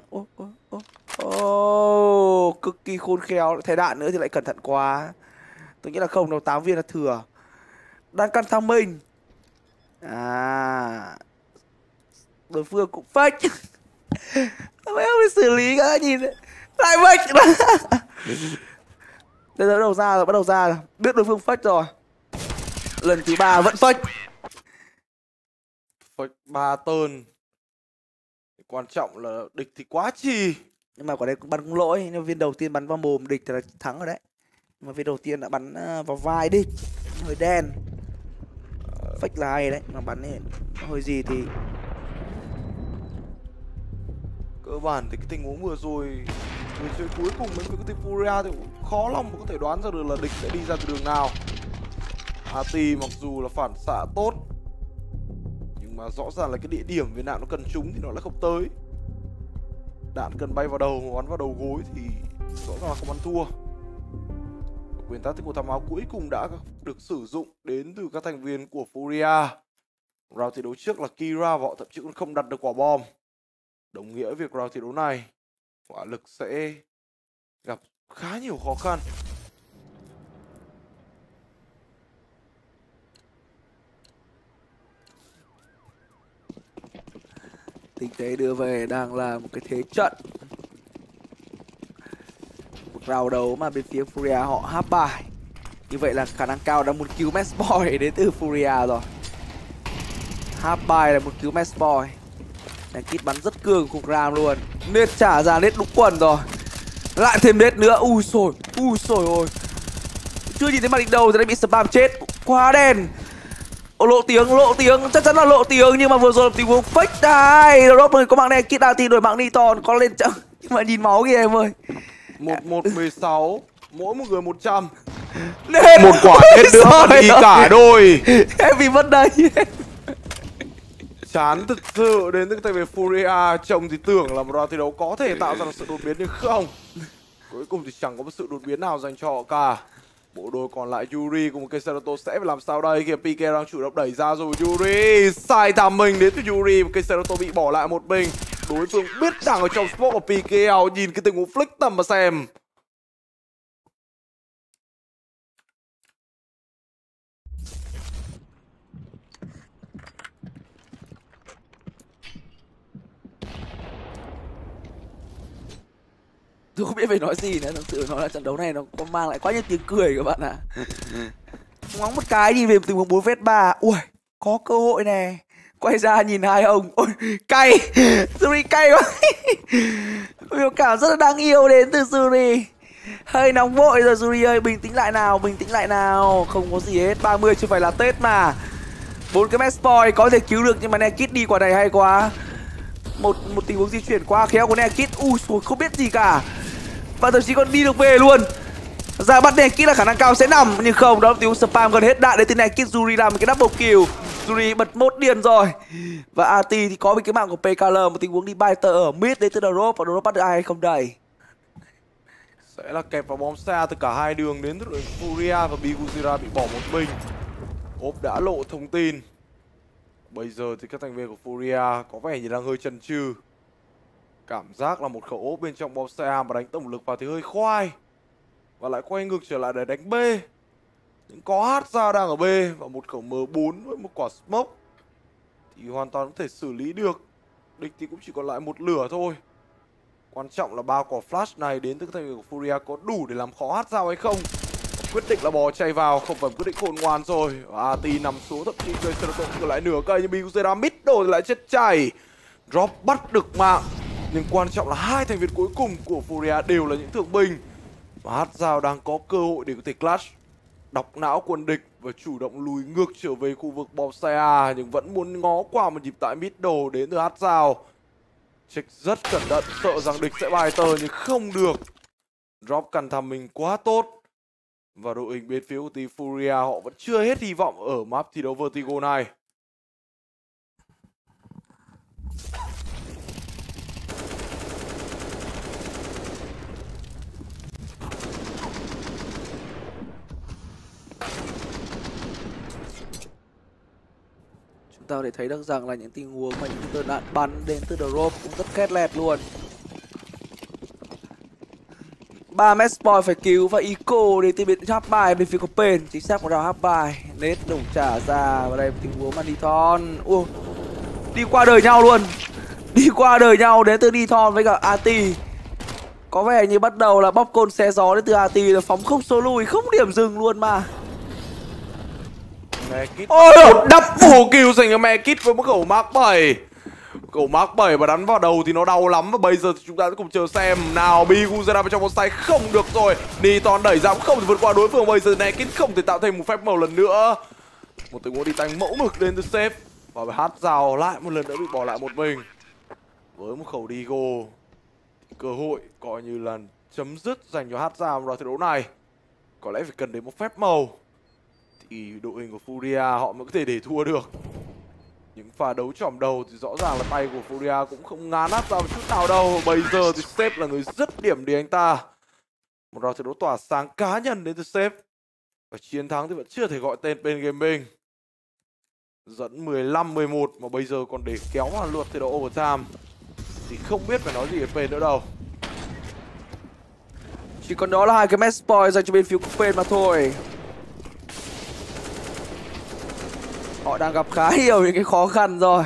Cực kỳ khôn khéo. Thay đạn nữa thì lại cẩn thận quá. Tôi nghĩ là không đâu, 8 viên là thừa. Đang căn thăm mình. Đối phương cũng fake. Mấy ông đi xử lý các nhìn lại fake. Đây bắt đầu ra rồi, biết đối phương fake rồi. Lần thứ 3 vẫn fake.
Fake 3 turn. Quan trọng là địch thì quá trì.
Nhưng mà quả đây cũng bắn cũng lỗi. Nhưng viên đầu tiên bắn vào mồm địch thì là thắng rồi đấy. Nhưng mà viên đầu tiên đã bắn vào vai địch, hơi đen. Fake là hay đấy, mà bắn ấy, hơi gì thì
cơ bản thì cái tình huống vừa rồi người chơi cuối cùng với cái team Furia thì cũng khó lòng mà có thể đoán ra được là địch sẽ đi ra từ đường nào. AT mặc dù là phản xạ tốt nhưng mà rõ ràng là cái địa điểm viên đạn nó cần trúng thì nó lại không tới. Đạn cần bay vào đầu, bắn vào đầu gối thì rõ ràng là không ăn thua. Quyền tắc của thảm áo cuối cùng đã được sử dụng đến từ các thành viên của Furia. Round thi đấu trước là Kira và họ thậm chí còn không đặt được quả bom. Đồng nghĩa việc round thi đấu này hỏa lực sẽ gặp khá nhiều khó khăn.
tình thế đưa về đang là một cái thế trận. Một round đấu mà bên phía Furia họ háp bài. Như vậy là khả năng cao đã muốn cứu Matchboy đến từ Furia rồi. Háp bài là một cứu Matchboy. Naked bắn rất cường cục ram luôn. Nết trả ra, nết đúng quần rồi. Lại thêm nết nữa. Ui xồi ôi. Chưa nhìn thấy mặt đỉnh đầu thì đã bị spam chết. Quá đen. Lộ tiếng, chắc chắn là lộ tiếng. Nhưng mà vừa rồi tình huống fake đây. Drop người có mạng Naked đang tìm đổi mạng Nithon. Có lên chẳng. Nhưng mà nhìn máu kìa em ơi.
11-16, mỗi một người 100.
Nên
một quả hết nữa mà đi cả đôi.
Em bị mất đây.
Chán thực sự đến từ tay về Furia. Trông thì tưởng là một round thi đấu có thể tạo ra một sự đột biến nhưng không. Cuối cùng thì chẳng có một sự đột biến nào dành cho họ cả. Bộ đôi còn lại Yuri cùng một cây Cerato sẽ phải làm sao đây. Kìa PK đang chủ động đẩy ra rồi. Yuri sai thảm mình đến từ Yuri. Một cây Cerato bị bỏ lại một mình. Đối phương biết đang ở trong smoke của PKL. Nhìn cái tình huống flick tầm mà xem.
Tôi không biết phải nói gì nữa, thật sự nói là trận đấu này nó có mang lại quá nhiều tiếng cười các bạn ạ. Ngóng một cái đi về tình huống 4vs3. Ui, có cơ hội nè. Quay ra nhìn hai ông. Ôi, cay. Suri cay quá. Biểu cảm rất là đáng yêu đến từ Suri. Hơi nóng vội rồi Suri ơi, bình tĩnh lại nào. Không có gì hết, 30 chưa phải là Tết mà. 4 cái Matchboy có thể cứu được nhưng mà Naked đi quả này hay quá. Một tình huống di chuyển qua khéo của Naked. Ui xồi, không biết gì cả. Và thậm chí còn đi được về luôn. Ra bắt Naked là khả năng cao sẽ nằm. Nhưng không, đó là tình huống spam gần hết đạn đến từ Naked. Yuri làm một cái double kill. Yuri bật mốt điền rồi. Và AT thì có một cái mạng của PKL. Một tình huống đi biter ở mid đến từ Drop. Và Drop bắt được ai hay không đây?
Sẽ là kẹp vào bom xa từ cả hai đường đến từ đội Furia. Và Biguzera bị bỏ một mình. Ốp đã lộ thông tin. Bây giờ thì các thành viên của Furia có vẻ như đang hơi chần chừ. Cảm giác là một khẩu ốp bên trong bom xe mà đánh tổng lực vào thì hơi khoai. Và lại quay ngược trở lại để đánh B. Nhưng có hát ra đang ở B. Và một khẩu M4 với một quả smoke thì hoàn toàn có thể xử lý được. Địch thì cũng chỉ còn lại một lửa thôi. Quan trọng là 3 quả flash này đến từ thành viên của Furia có đủ để làm khó hát ra hay không. quyết định là bò chạy vào, không phải quyết định khôn ngoan rồi. AT nằm xuống, thậm chí gây Seraton lại nửa cây, nhưng Biguzera middle thì lại chết chảy. Drop bắt được mạng, nhưng quan trọng là hai thành viên cuối cùng của Furia đều là những thương binh. Và Hạt đang có cơ hội để có thể clutch, đọc não quân địch và chủ động lùi ngược trở về khu vực bom xe A, nhưng vẫn muốn ngó qua một nhịp tại middle đến từ Hạt. Check rất cẩn thận, sợ rằng địch sẽ bài tờ nhưng không được. Drop căn thăm mình quá tốt. Và đội hình bên phía của team Furia họ vẫn chưa hết hy vọng ở map thi đấu Vertigo này.
Chúng ta có thể thấy được rằng là những tình huống mà những tờ đạn bắn đến từ drop cũng rất khét lẹt luôn. 3 match point phải cứu và Eco để tìm biện half bài bên phía của Pain. Chính xác một round half bài. Nết đủ trả ra. Và đây tình huống mà Nithon đi qua đời nhau luôn. Đi qua đời nhau đến từ Nithon với cả AT. Có vẻ như bắt đầu là bóp côn xé gió đến từ AT là phóng không số lùi, không điểm dừng luôn mà.
Ôi double kill dành cho Mekit với một khẩu Mark 7. Khẩu Mark 7 mà đánh vào đầu thì nó đau lắm. Và bây giờ thì chúng ta sẽ cùng chờ xem. Nào Biguzera vào trong một tay không được rồi. Nithon đẩy ra không thể vượt qua đối phương. Bây giờ Mekit không thể tạo thêm một phép màu lần nữa. Một tình huống đi tanh mẫu mực đến từ Sếp. Và Hát rào lại một lần nữa bị bỏ lại một mình. Với một khẩu Digo, cơ hội coi như là chấm dứt dành cho Hát rào vào trận đấu này. Có lẽ phải cần đến một phép màu thì đội hình của Furia họ mới có thể để thua được. Những pha đấu trỏm đầu thì rõ ràng là tay của Furia cũng không ngán Hát ra một chút nào đâu. Bây giờ thì Sếp là người dứt điểm để anh ta. Một round trận đấu tỏa sáng cá nhân đến từ Sếp. Và chiến thắng thì vẫn chưa thể gọi tên bên Gaming. Dẫn 15-11 mà bây giờ còn để kéo vào luật thi đấu overtime thì không biết phải nói gì về Pain nữa đâu.
Chỉ còn đó là hai cái match point dành cho bên phía của Pain mà thôi. Họ đang gặp khá nhiều những cái khó khăn rồi.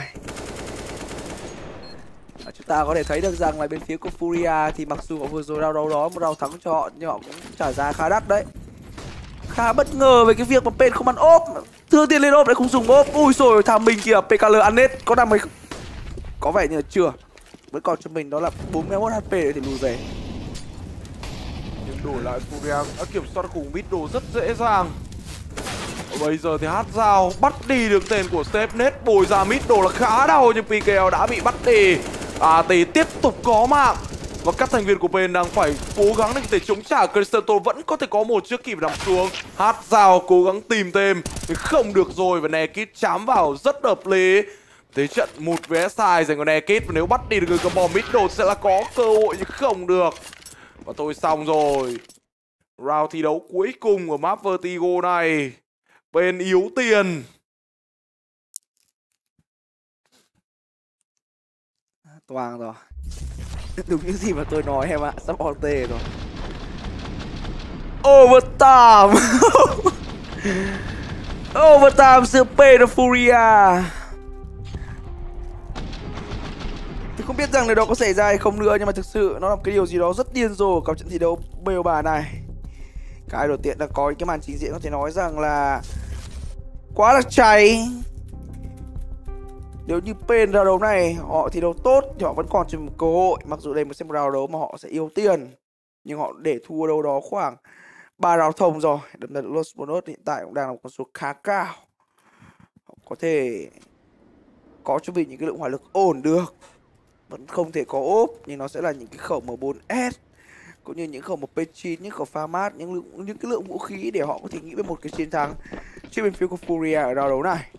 Chúng ta có thể thấy được rằng là bên phía của Furia thì mặc dù họ vừa rồi đâu đó một round thắng cho họ, nhưng họ cũng trả giá khá đắt đấy. Khá bất ngờ về cái việc mà Pain không ăn ốp. Thưa tiền lên ốp lại không dùng ốp. Ui rồi thằng mình kìa, PKL ăn hết. Có đang mấy... Có vẻ như là chưa. Vẫn còn cho mình đó là 41 HP để lùi về.
Nhưng đổi lại Furia đã kiểm soát cùng middle rất dễ dàng. Bây giờ thì Hát Giao bắt đi được tên của Sếp. Nết bồi ra middle là khá đau, nhưng PKL đã bị bắt đi. AT tiếp tục có mạng. Và các thành viên của bên đang phải cố gắng để chống trả. Cristiano vẫn có thể có một chiếc kịp nằm xuống. Hát Giao cố gắng tìm thêm thì không được rồi. Và Nekit chám vào rất hợp lý. Thế trận 1 vs 2 dành cho Nekit. Và nếu bắt đi được người cầm bom middle sẽ là có cơ hội nhưng không được. Và thôi xong rồi. Round thi đấu cuối cùng của map Vertigo này. Bên yếu tiền.
Toang rồi. Đúng những gì mà tôi nói em ạ. Sắp OT rồi. Overtime. Overtime giữa Pain và Furia. Tôi không biết rằng điều đó có xảy ra hay không nữa, nhưng mà thực sự nó là một cái điều gì đó rất điên rồ ở trận thi đấu BO3 này. Cái đầu tiên là có những cái màn trình diễn có thể nói rằng là quá là cháy. Nếu như Pain ra đấu này họ thi đấu tốt thì họ vẫn còn trên một cơ hội. Mặc dù đây một xem round đấu mà họ sẽ yếu tiền, nhưng họ để thua đâu đó khoảng 3 round thông rồi. Đâm ra loss bonus hiện tại cũng đang là một con số khá cao. Họ có thể có cho mình những cái lượng hỏa lực ổn được. Vẫn không thể có ốp, nhưng nó sẽ là những cái khẩu M4S cũng như những khẩu MP9, những khẩu FAMAS, những cái lượng vũ khí để họ có thể nghĩ về một cái chiến thắng trên bên phía của Furia ở round đấu này.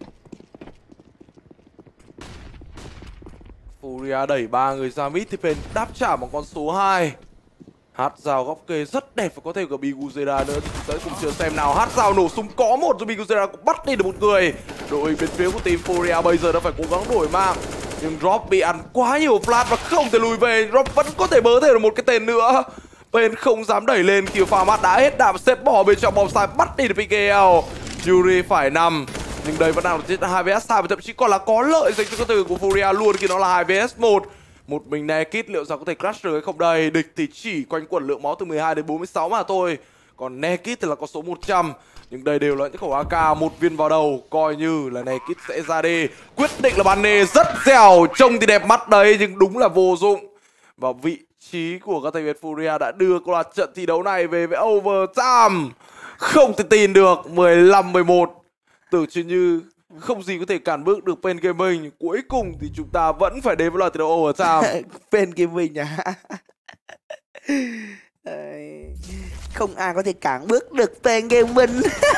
Furia đẩy 3 người ra mid thì Pain đáp trả bằng con số 2. Hát rào góc kê rất đẹp và có thể của Biguzera nữa. Tới cùng chờ xem nào. Hát rào nổ súng có một rồi Biguzera cũng bắt đi được một người. Đội bên phía của team Furia bây giờ đã phải cố gắng đổi mạng. Nhưng Drop bị ăn quá nhiều flash và không thể lùi về. Drop vẫn có thể bớ thêm được một cái tên nữa. Pain không dám đẩy lên khi pha mắt đã hết đạp, xếp bỏ bên trong bom sai bắt đi được PKL. Yuri phải nằm. Nhưng đây vẫn đang là 2 vs 2 và thậm chí còn là có lợi dành cho các từ của Furia luôn khi nó là 2 vs 1. Một mình Nekit liệu rằng có thể crash được hay không đây. Địch thì chỉ quanh quẩn lượng máu từ 12 đến 46 mà thôi. Còn Nekit thì là có số 100. Nhưng đây đều là những khẩu AK, một viên vào đầu, coi như là Nekit sẽ ra đi. Quyết định là Bunny rất dẻo, trông thì đẹp mắt đấy nhưng đúng là vô dụng. Và vị trí của các thành viên Furia đã đưa loạt trận thi đấu này về với overtime. Không thể tin được, 15-11. Tưởng chừng như không gì có thể cản bước được Pen Gaming. Cuối cùng thì chúng ta vẫn phải đến với loạt thi đấu overtime.
Pen Gaming à? Không ai có thể cản bước được Pen Gaming.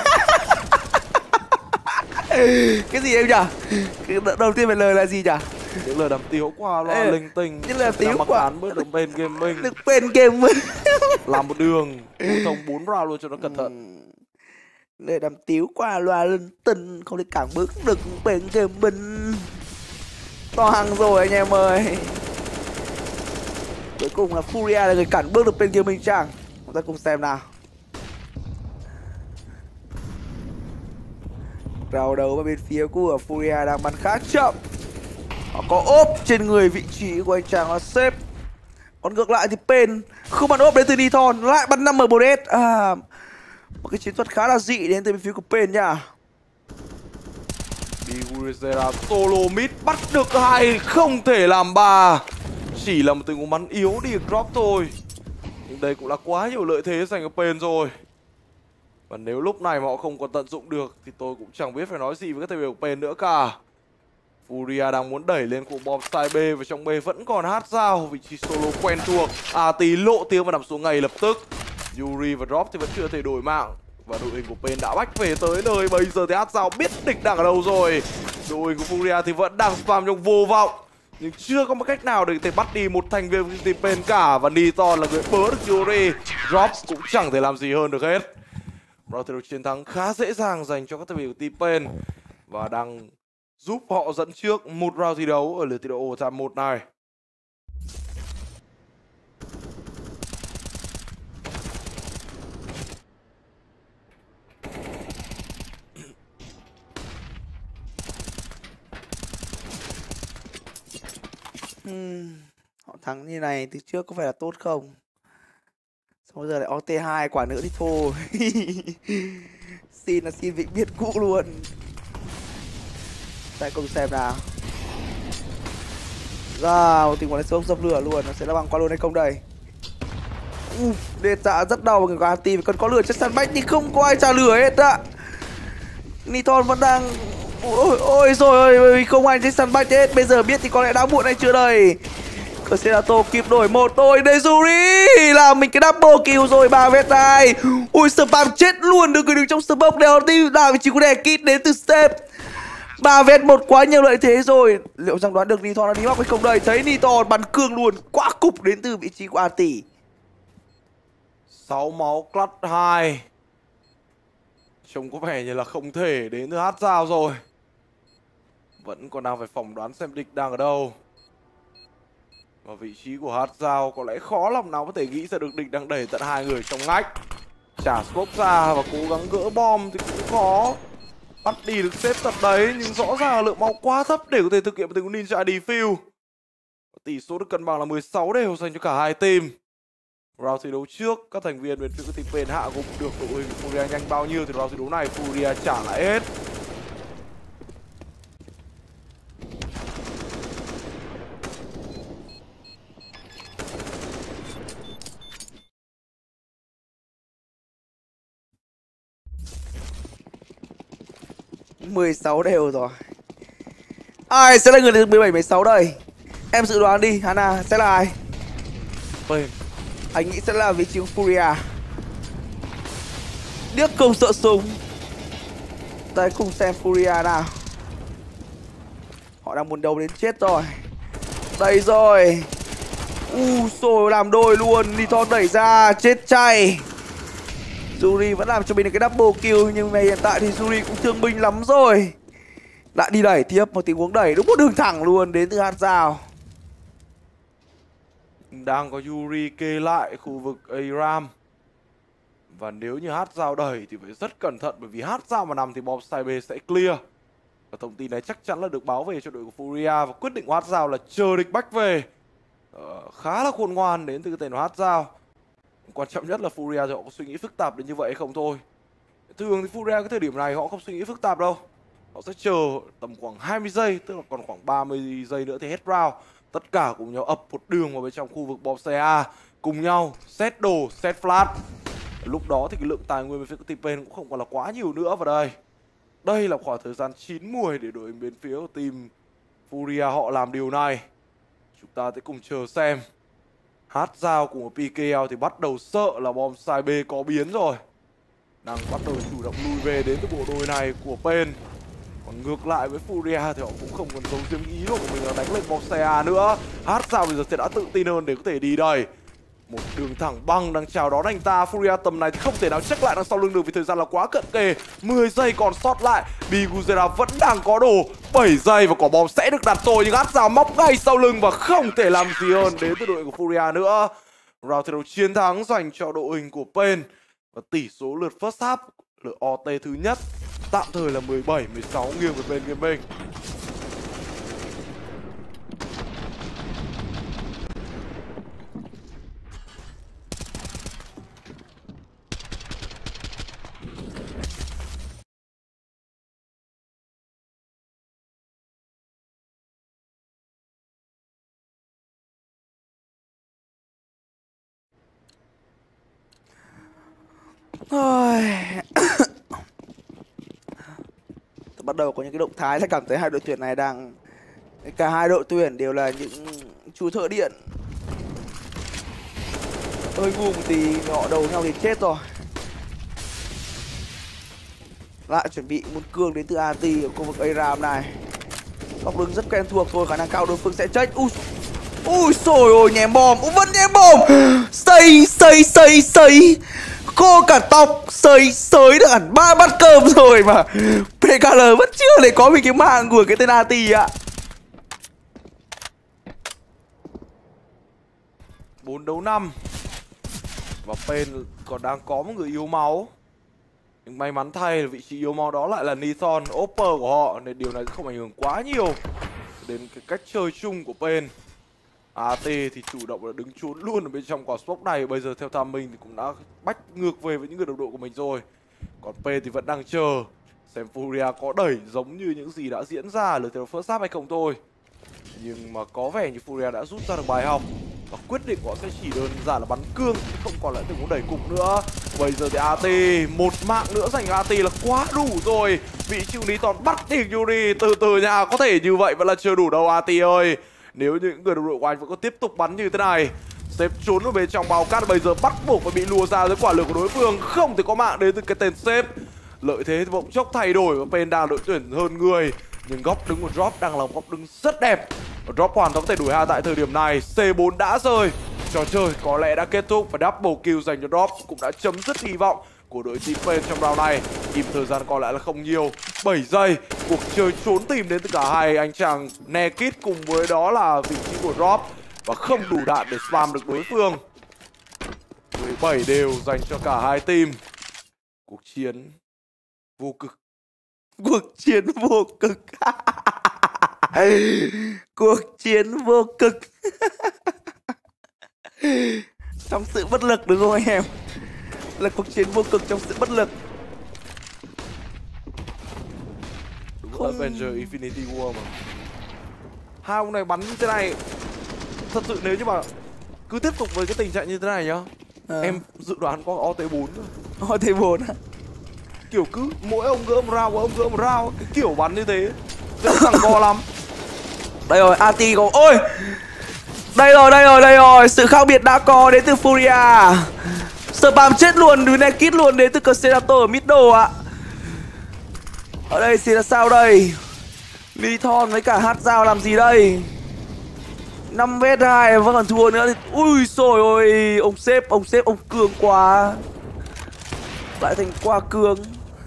Cái gì em nhỉ? Đầu tiên phải lời là gì nhỉ?
Những lời đàm tiếu qua loa linh tinh.
Những lời tiếu qua
cản bước được Pen Gaming.
Được Pen Gaming.
Làm một đường thông 4 round luôn cho nó cẩn thận.
Lời đàm tiếu qua loa linh tinh, không thể cản bước được Pen Gaming. Toàn rồi anh em ơi. Cuối cùng là Furia là người cản bước được Pen Gaming chăng? Chúng ta cùng xem nào. Rào đầu bên phía của Furia đang bắn khá chậm. Họ có ốp trên người vị trí của anh chàng là sếp. Còn ngược lại thì Pen không bắn ốp đến từ Nithon, lại bắn 5 MBS. Một cái chiến thuật khá là dị đến từ bên phía của Pen nha.
Bigurezera solo mid bắt được 2, không thể làm 3. Chỉ là một tình huống bắn yếu đi drop thôi. Nhưng đây cũng là quá nhiều lợi thế dành cho Pen rồi. Và nếu lúc này mà họ không còn tận dụng được thì tôi cũng chẳng biết phải nói gì với các thành viên của Pen nữa cả. Furia đang muốn đẩy lên khu bom side B, và trong B vẫn còn Hát Dao, vị trí solo quen thuộc. Tí lộ tiếng và nằm xuống ngay lập tức. Yuri và Drop thì vẫn chưa thể đổi mạng. Và đội hình của Pen đã bách về tới nơi. Bây giờ thì Hát Dao biết địch đang ở đâu rồi. Đội hình của Furia thì vẫn đang spam trong vô vọng, nhưng chưa có một cách nào để có thể bắt đi một thành viên của team Pen cả. Và Nithon là người bớ được Yuri. Drop cũng chẳng thể làm gì hơn được hết. Đó thì chiến thắng khá dễ dàng dành cho các thành viên của team Pen, và đang giúp họ dẫn trước một round thi đấu ở lượt thi đấu overtime 1 này.
Họ thắng như này từ trước có phải là tốt không? Xong bây giờ lại OT2 quả nữa thì thôi. Xin là xin vĩnh biệt cũ luôn. Tại cùng xem nào. Ra một tình huống xuống dập lửa luôn. Nó sẽ là bằng qua luôn hay không đây? Đề tạ rất đau. Người có anti còn có lửa chất săn bách thì không có ai trả lửa hết ạ. Nithon vẫn đang... Ôi rồi ơi, không ai chết săn bách hết. Bây giờ biết thì có lẽ đã muộn hay chưa đây. Cerato kịp đổi một thôi. Đây Yuri làm mình cái double kill rồi. 3 vết này. Ui spam chết luôn. Được người đứng trong smoke đều đi đảo vị trí của đè kit đến từ Step. 3 vết một quá nhiều lợi thế rồi. Liệu rằng đoán được Nithon đã đi mắc hay không đây? Thấy Nithon bắn cương luôn. Quá cục đến từ vị trí của Anti.
6 máu clutch 2. Trông có vẻ như là không thể đến từ Hát Dao rồi. Vẫn còn đang phải phỏng đoán xem địch đang ở đâu. Và vị trí của Hát Dao có lẽ khó lòng nào có thể nghĩ ra được địch đang đẩy tận 2 người trong ngách. Trả scope ra và cố gắng gỡ bom thì cũng khó bắt đi được xếp tận đấy, nhưng rõ ràng là lượng máu quá thấp để có thể thực hiện một tình huống ninja defuse. Tỷ số được cân bằng là 16 đều dành cho cả hai team. Round thi đấu trước, các thành viên bên phía của team Pen hạ gục được đội hình Furia nhanh bao nhiêu thì round thi đấu này Furia trả lại hết.
$16 đều rồi. Ai sẽ là người được 17-16 đây? Em dự đoán đi, Hana sẽ là ai?
Pen.
Anh nghĩ sẽ là vị trí của Furia. Điếc không sợ súng. Đây cùng xem Furia nào. Họ đang muốn đấu đến chết rồi. Đây rồi. Rồi làm đôi luôn. Nithon đẩy ra, chết chay. Yuri vẫn làm cho mình cái double kill, nhưng mà hiện tại thì Yuri cũng thương binh lắm rồi. Lại đi đẩy tiếp một tình huống đẩy đúng một đường thẳng luôn đến từ Hát Dao.
Đang có Yuri kê lại khu vực ARAM. Và nếu như Hát Dao đẩy thì phải rất cẩn thận, bởi vì Hát Dao mà nằm thì bom side B sẽ clear. Và thông tin này chắc chắn là được báo về cho đội của Furia, và quyết định của Hát Dao là chờ địch bách về. Khá là khôn ngoan đến từ cái tên của Hát Dao. Quan trọng nhất là Furia thì họ có suy nghĩ phức tạp đến như vậy hay không thôi. Thường thì Furia cái thời điểm này họ không suy nghĩ phức tạp đâu. Họ sẽ chờ tầm khoảng 20 giây, tức là còn khoảng 30 giây nữa thì hết round. Tất cả cùng nhau ập một đường vào bên trong khu vực bom xe A, cùng nhau set đồ, set flash. Lúc đó thì cái lượng tài nguyên bên phía của team Pain cũng không còn là quá nhiều nữa vào đây. Đây là khoảng thời gian chín muồi để đội bên phía của team Furia họ làm điều này. Chúng ta sẽ cùng chờ xem. Hát Giao cùng với PKL thì bắt đầu sợ là bom side B có biến rồi. Đang bắt đầu chủ động lui về đến từ bộ đôi này của Pain. Còn ngược lại với Furia thì họ cũng không còn giấu giếm ý đồ của mình là đánh lên bom xe A nữa. Hát Giao bây giờ sẽ đã tự tin hơn để có thể đi đây. Một đường thẳng băng đang chào đón anh ta. Furia tầm này thì không thể nào check lại đằng sau lưng được vì thời gian là quá cận kề. 10 giây còn sót lại. Biguzera vẫn đang có đồ. 7 giây và quả bom sẽ được đặt rồi. Nhưng Hát Giao móc ngay sau lưng và không thể làm gì hơn đến từ đội của Furia nữa. Round thi đấu chiến thắng dành cho đội hình của Pain. Và tỷ số lượt first half lượt OT thứ nhất tạm thời là 17-16 nghiêng về bên Gaming.
Bắt đầu có những cái động thái là cảm thấy hai đội tuyển này đang, cả hai đội tuyển đều là những chú thợ điện. Hơi ngu một tí họ đầu nhau thì chết rồi. Lại chuẩn bị một cương đến từ AT ở khu vực A-Ram này. Góc đứng rất quen thuộc thôi, khả năng cao đối phương sẽ check. Ui xồi ôi, nhém bom, vẫn nhém bom. Xây khô cả tóc, sới được hẳn 3 bát cơm rồi mà PKL vẫn chưa lấy có mình cái mạng của cái tên AT ạ.
4 đấu 5. Và Pain còn đang có một người yếu máu. Nhưng may mắn thay là vị trí yếu máu đó lại là Nithon, Opper của họ. Nên điều này không ảnh hưởng quá nhiều đến cái cách chơi chung của Pain. AT thì chủ động là đứng trốn luôn ở bên trong quả smoke này. Bây giờ theo tham mình thì cũng đã bách ngược về với những người đồng đội của mình rồi. Còn Pain thì vẫn đang chờ xem Furia có đẩy giống như những gì đã diễn ra ở lượt first half hay không thôi. Nhưng mà có vẻ như Furia đã rút ra được bài học và quyết định của họ sẽ chỉ đơn giản là bắn cương chứ không còn lại tình huống đẩy cục nữa. Bây giờ thì AT một mạng nữa dành cho AT là quá đủ rồi. Vị trí Nithon bắt thì Yuri từ nhà, có thể như vậy vẫn là chưa đủ đâu AT ơi. Nếu những người đồng đội của anh vẫn có tiếp tục bắn như thế này, Sếp trốn ở bên trong bao cát bây giờ bắt buộc phải bị lùa ra dưới quả lửa của đối phương, không thể có mạng đến từ cái tên Sếp. Lợi thế thì bỗng chốc thay đổi và Pain đang đội tuyển hơn người, nhưng góc đứng của Drop đang là một góc đứng rất đẹp. Và Drop hoàn toàn có thể đuổi hạ tại thời điểm này. C4 đã rơi, trò chơi có lẽ đã kết thúc và double kill dành cho Drop cũng đã chấm dứt hy vọng của đội team Pain trong round này. Kịp thời gian còn lại là không nhiều, 7 giây. Cuộc chơi trốn tìm đến từ cả hai anh chàng Nekid cùng với đó là vị trí của Drop, và không đủ đạn để spam được đối phương. 17 đều dành cho cả hai team. Cuộc chiến vô cực.
Cuộc chiến vô cực. Cuộc chiến vô cực. Trong sự bất lực đúng không anh em? Là cuộc chiến vô cực trong sự bất lực.
Đúng là Avenger Infinity War mà. Hai ông này bắn như thế này, thật sự nếu như mà cứ tiếp tục với cái tình trạng như thế này nhá, em dự đoán có OT4 thôi.
OT4 á?
Kiểu cứ mỗi ông gỡ một round, cái kiểu bắn như thế rất thằng co lắm.
Đây rồi, AT có, ôi đây rồi, sự khác biệt đã có đến từ Furia. Spam chết luôn, đứa này kít luôn đến từ Crusader ở middle ạ. Ở đây thì là sao đây? Lithon với cả Hát Giao làm gì đây? 5vs2 vẫn còn thua nữa thì... Ui xồi ôi, ông sếp, ông cường quá. Lại thành qua cường.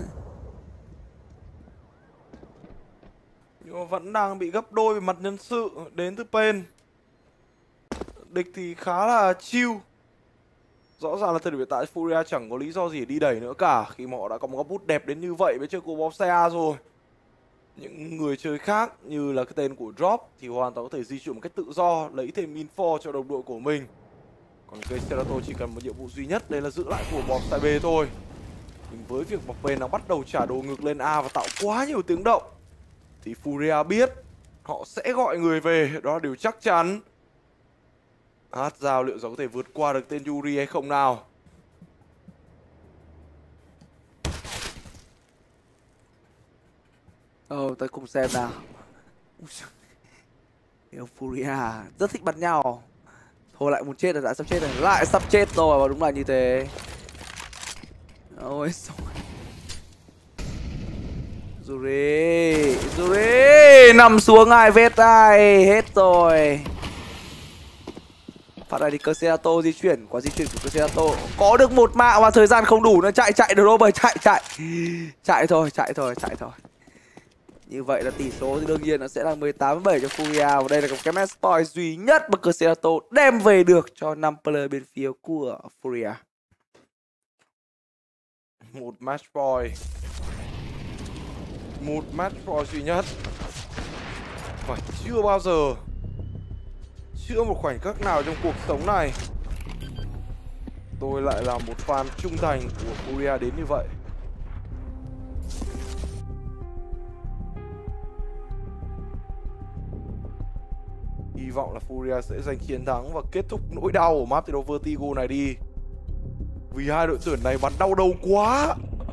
Nhưng mà vẫn đang bị gấp đôi về mặt nhân sự đến từ Pain. Địch thì khá là chill. Rõ ràng là thời điểm hiện tại Furia chẳng có lý do gì để đi đẩy nữa cả, khi mà họ đã có một góc bút đẹp đến như vậy với chơi cuộc bóng xe A rồi. Những người chơi khác như là cái tên của Drop thì hoàn toàn có thể di chuyển một cách tự do, lấy thêm info cho đồng đội của mình. Còn cây Cerato chỉ cần một nhiệm vụ duy nhất, đấy là giữ lại của bom tại B thôi. Nhưng với việc mà Pain đang bắt đầu trả đồ ngược lên A và tạo quá nhiều tiếng động, thì Furia biết họ sẽ gọi người về, đó là điều chắc chắn. Hát Giao liệu rằng có thể vượt qua được tên Yuri hay không nào?
Tôi cùng xem nào. Yêu Furia rất thích bắn nhau. Thôi lại muốn chết rồi, đã sắp chết rồi. Lại sắp chết rồi, và đúng là như thế. Ôi Yuri nằm xuống ai vết ai. Hết rồi. Phát này thì Cerato di chuyển, quá di chuyển của Cerato. Có được một mạng và thời gian không đủ nữa. Chạy The Rover, chạy thôi. Như vậy là tỷ số thì đương nhiên nó sẽ là 18-7 cho Furia. Và đây là cái match point duy nhất mà Cerato đem về được cho 5 player bên phía của Furia.
Một match point duy nhất. Và chưa bao giờ, chưa một khoảnh khắc nào trong cuộc sống này tôi lại là một fan trung thành của Furia đến như vậy. Hy vọng là Furia sẽ giành chiến thắng và kết thúc nỗi đau của map Tiro Vertigo này đi. Vì hai đội tuyển này bắn đau đầu quá.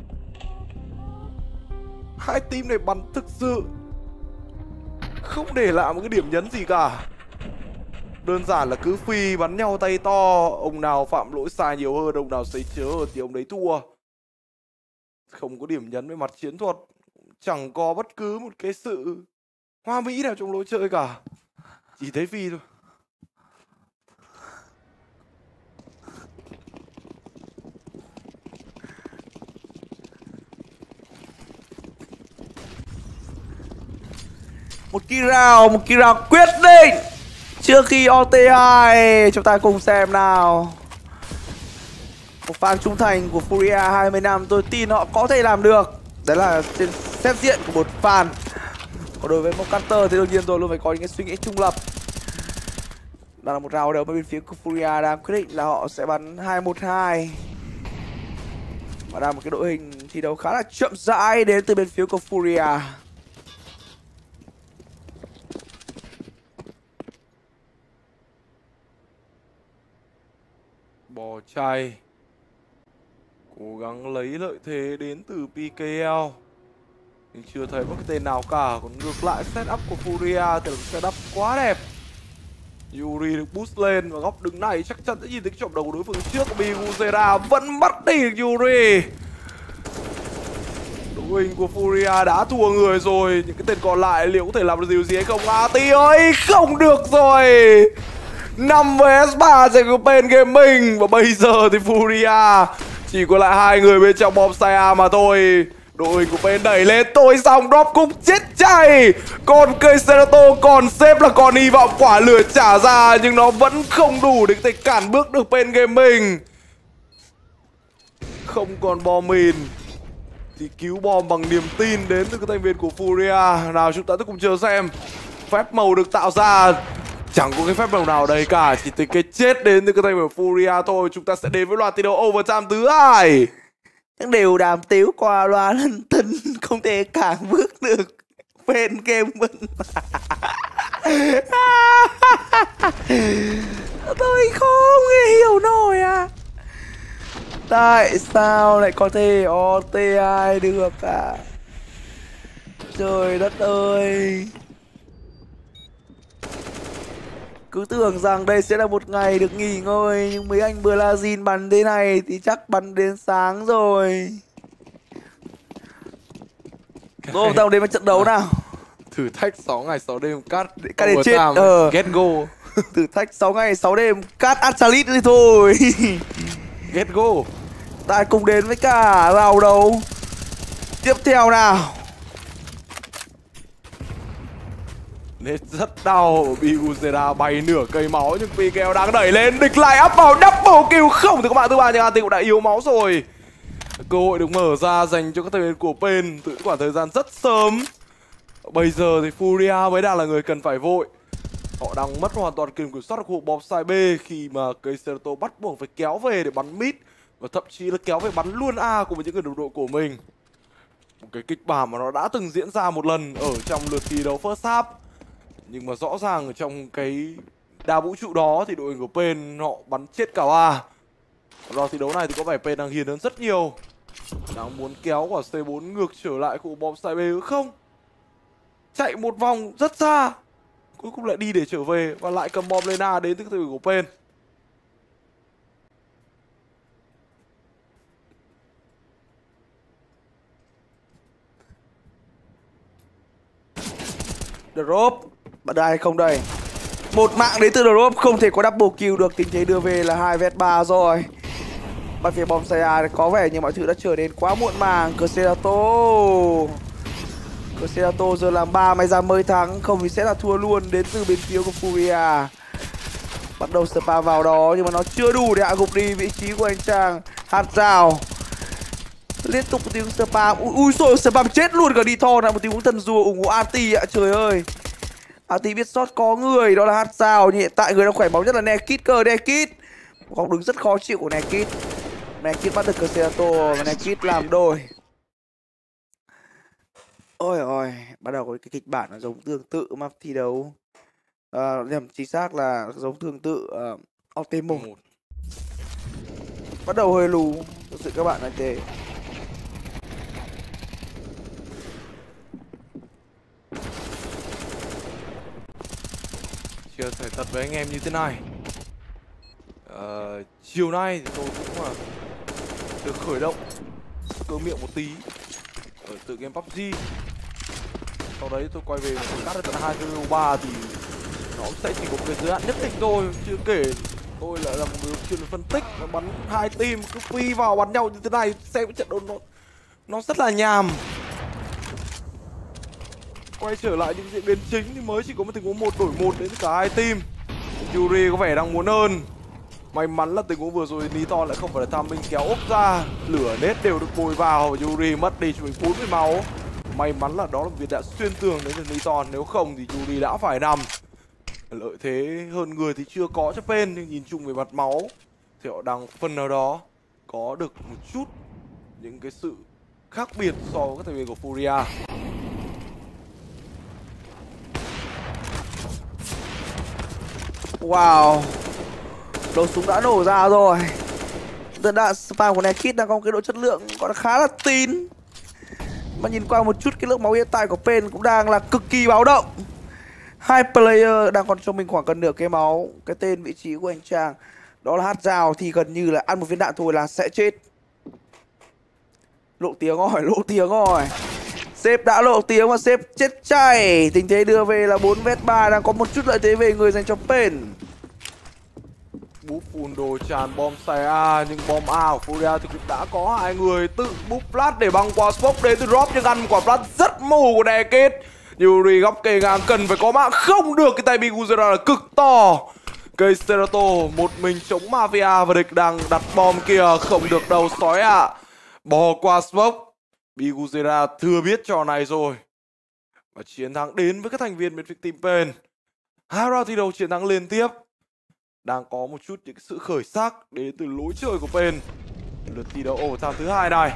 Hai team này bắn thực sự không để lại một cái điểm nhấn gì cả. Đơn giản là cứ phi bắn nhau tay to. Ông nào phạm lỗi sai nhiều hơn, ông nào sấy chớ hơn thì ông đấy thua. Không có điểm nhấn về mặt chiến thuật. Chẳng có bất cứ một cái sự hoa mỹ nào trong lối chơi cả. Chỉ thấy phi thôi.
Một key round quyết định trước khi OT2. Chúng ta cùng xem nào. Một fan trung thành của Furia 20 năm, tôi tin họ có thể làm được. Đấy là trên xếp diện của một fan. Còn đối với một Counter thì đương nhiên rồi luôn phải có những cái suy nghĩ trung lập. Đó là một round đầu bên phía của Furia đang quyết định là họ sẽ bắn 2-1-2. Và đang một cái đội hình thi đấu khá là chậm rãi đến từ bên phía của Furia.
Bò chay cố gắng lấy lợi thế đến từ PKL nhưng chưa thấy một cái tên nào cả. Còn ngược lại setup của Furia thì là setup quá đẹp. Yuri được boost lên và góc đứng này chắc chắn sẽ nhìn thấy cái trọng đầu của đối phương trước. Biguzera vẫn bắt đi được Yuri. Đội hình của Furia đã thua người rồi. Những cái tên còn lại liệu có thể làm được điều gì hay không? Ati ơi, không được rồi. 5 vs 3 dành của Pain Gaming. Và bây giờ thì Furia chỉ còn lại 2 người bên trong bonsai A mà thôi. Đội hình của Pain đẩy lên, tôi xong drop cũng chết chay. Còn cây Cerato còn xếp là còn hy vọng quả lửa trả ra, nhưng nó vẫn không đủ để có thể cản bước được Pain Gaming. Không còn bom mìn thì cứu bom bằng niềm tin đến từ các thành viên của Furia. Nào chúng ta sẽ cùng chờ xem phép màu được tạo ra. Chẳng có cái phép màu nào ở đây cả, chỉ từ cái chết đến từ các thành viên của Furia thôi. Chúng ta sẽ đến với loạt thi đấu overtime thứ 2.
Những điều đàm tiếu qua loa lân tân không thể cản bước được Pain Gaming. Tôi không hiểu nổi à. Tại sao lại có thể OT2 được à? Trời đất ơi. Cứ tưởng rằng đây sẽ là một ngày được nghỉ ngơi, nhưng mấy anh Brazil bắn thế này thì chắc bắn đến sáng rồi. Rồi tao đến với trận đấu nào.
Thử thách 6 ngày 6 đêm cắt
để chết.
Get go.
Thử thách 6 ngày 6 đêm cắt Astralis đi thôi.
Get go.
Ta cùng đến với cả round đấu tiếp theo nào.
Nết rất đau. Biguzera bay nửa cây máu nhưng PKL đang đẩy lên. Địch lại up vào double kill không thì các bạn thứ ba nhưng Ati cũng đã yếu máu rồi. Cơ hội được mở ra dành cho các thành viên của Pain từ khoảng thời gian rất sớm. Bây giờ thì Furia mới đang là người cần phải vội. Họ đang mất hoàn toàn quyền kiểm soát khu bom side B khi mà cây Cerato bắt buộc phải kéo về để bắn mid và thậm chí là kéo về bắn luôn A cùng với những người đồng đội của mình. Một cái kịch bản mà nó đã từng diễn ra một lần ở trong lượt thi đấu first half. Nhưng mà rõ ràng ở trong cái đa vũ trụ đó thì đội hình của Pain họ bắn chết cả A. Vào thi đấu này thì có vẻ Pain đang hiền hơn rất nhiều. Đang muốn kéo quả C4 ngược trở lại khu bom side B không? Chạy một vòng rất xa, cuối cùng lại đi để trở về và lại cầm bom lên A đến từ thời của Pain.
Drop bạn đây không đây. Một mạng đến từ Drop, không thể có double kill được. Tình thế đưa về là 2 vs 3 rồi. Bên phía bom Saya có vẻ như mọi thứ đã trở nên quá muộn màng. Cerato giờ làm 3 may ra mới thắng, không thì sẽ là thua luôn đến từ bên phía của Furia. Bắt đầu spam vào đó nhưng mà nó chưa đủ để hạ gục đi vị trí của anh chàng hạt rào. Liên tục một tiếng spam. Ui xôi, spam chết luôn cả Nithon là một tiếng thần rùa ủng hộ Arty ạ. Trời ơi, Arty biết shot có người, đó là hạt rào. Nhưng hiện tại người đang khỏe máu nhất là Nekid cơ. Nekid góc đứng rất khó chịu của Nekid. Nekid bắt được Cerato và Nekid làm đôi. Ôi ôi, bắt đầu có cái kịch bản nó giống tương tự map thi đấu. Nhầm chính xác là giống tương tự Optimo. Bắt đầu hơi lù, thực sự các bạn là thế.
Chia sẻ thật với anh em như thế này. Chiều nay thì tôi cũng được khởi động cơ miệng một tí ở tự game PUBG. Sau đấy tôi quay về một cắt ở tận 2-3 thì nó sẽ chỉ có cái giới hạn nhất định thôi. Chưa kể tôi lại là một người chuyên phân tích và bắn hai team cứ phi vào bắn nhau như thế này, xem cái trận đấu nó rất là nhàm. Quay trở lại những diễn biến chính thì mới chỉ có một tình huống 1 đổi 1 đến cả hai team. Yuri có vẻ đang muốn hơn. May mắn là tình huống vừa rồi Nithon lại không phải là tham minh kéo ốp ra. Lửa nết đều được bồi vào và Yuri mất đi cho mình 40 máu. May mắn là đó là một viên đạn xuyên tường đến từ Nithon, nếu không thì Yuri đã phải nằm. Lợi thế hơn người thì chưa có cho Pain, nhưng nhìn chung về mặt máu thì họ đang phần nào đó có được một chút những cái sự khác biệt so với các thành viên của Furia.
Wow, đầu súng đã nổ ra rồi. Tên đạn spam của Nekid đang có một cái độ chất lượng gọi là khá là tín. Mà nhìn qua một chút cái lượng máu hiện tại của Pain cũng đang là cực kỳ báo động. Hai player đang còn cho mình khoảng gần nửa cái máu. Cái tên vị trí của anh chàng đó là hạt rào thì gần như là ăn một viên đạn thôi là sẽ chết. Lộ tiếng rồi. Sếp đã lộ tiếng và sếp chết chay. Tình thế đưa về là 4 vs 3, đang có một chút lợi thế về người dành cho Pain.
Búp phun đồ tràn bom xài A, nhưng bom A của Furia thì cũng đã có hai người tự búp flash để băng qua smoke đến từ Drop, nhưng ăn một quả flash rất mù của Nekid. Yuri góc kề ngang cần phải có mạng, không được, cái tay Biguzera là cực to. Cây Cerato một mình chống Mafia và địch đang đặt bom kia, không được đâu sói ạ. Bỏ qua smoke, Biguzera thừa biết trò này rồi. Và chiến thắng đến với các thành viên bên phía team Pain. 2 round thi đấu chiến thắng liên tiếp. Đang có một chút những sự khởi sắc đến từ lối chơi của Pain. Lượt thi đấu overtime thứ 2 này.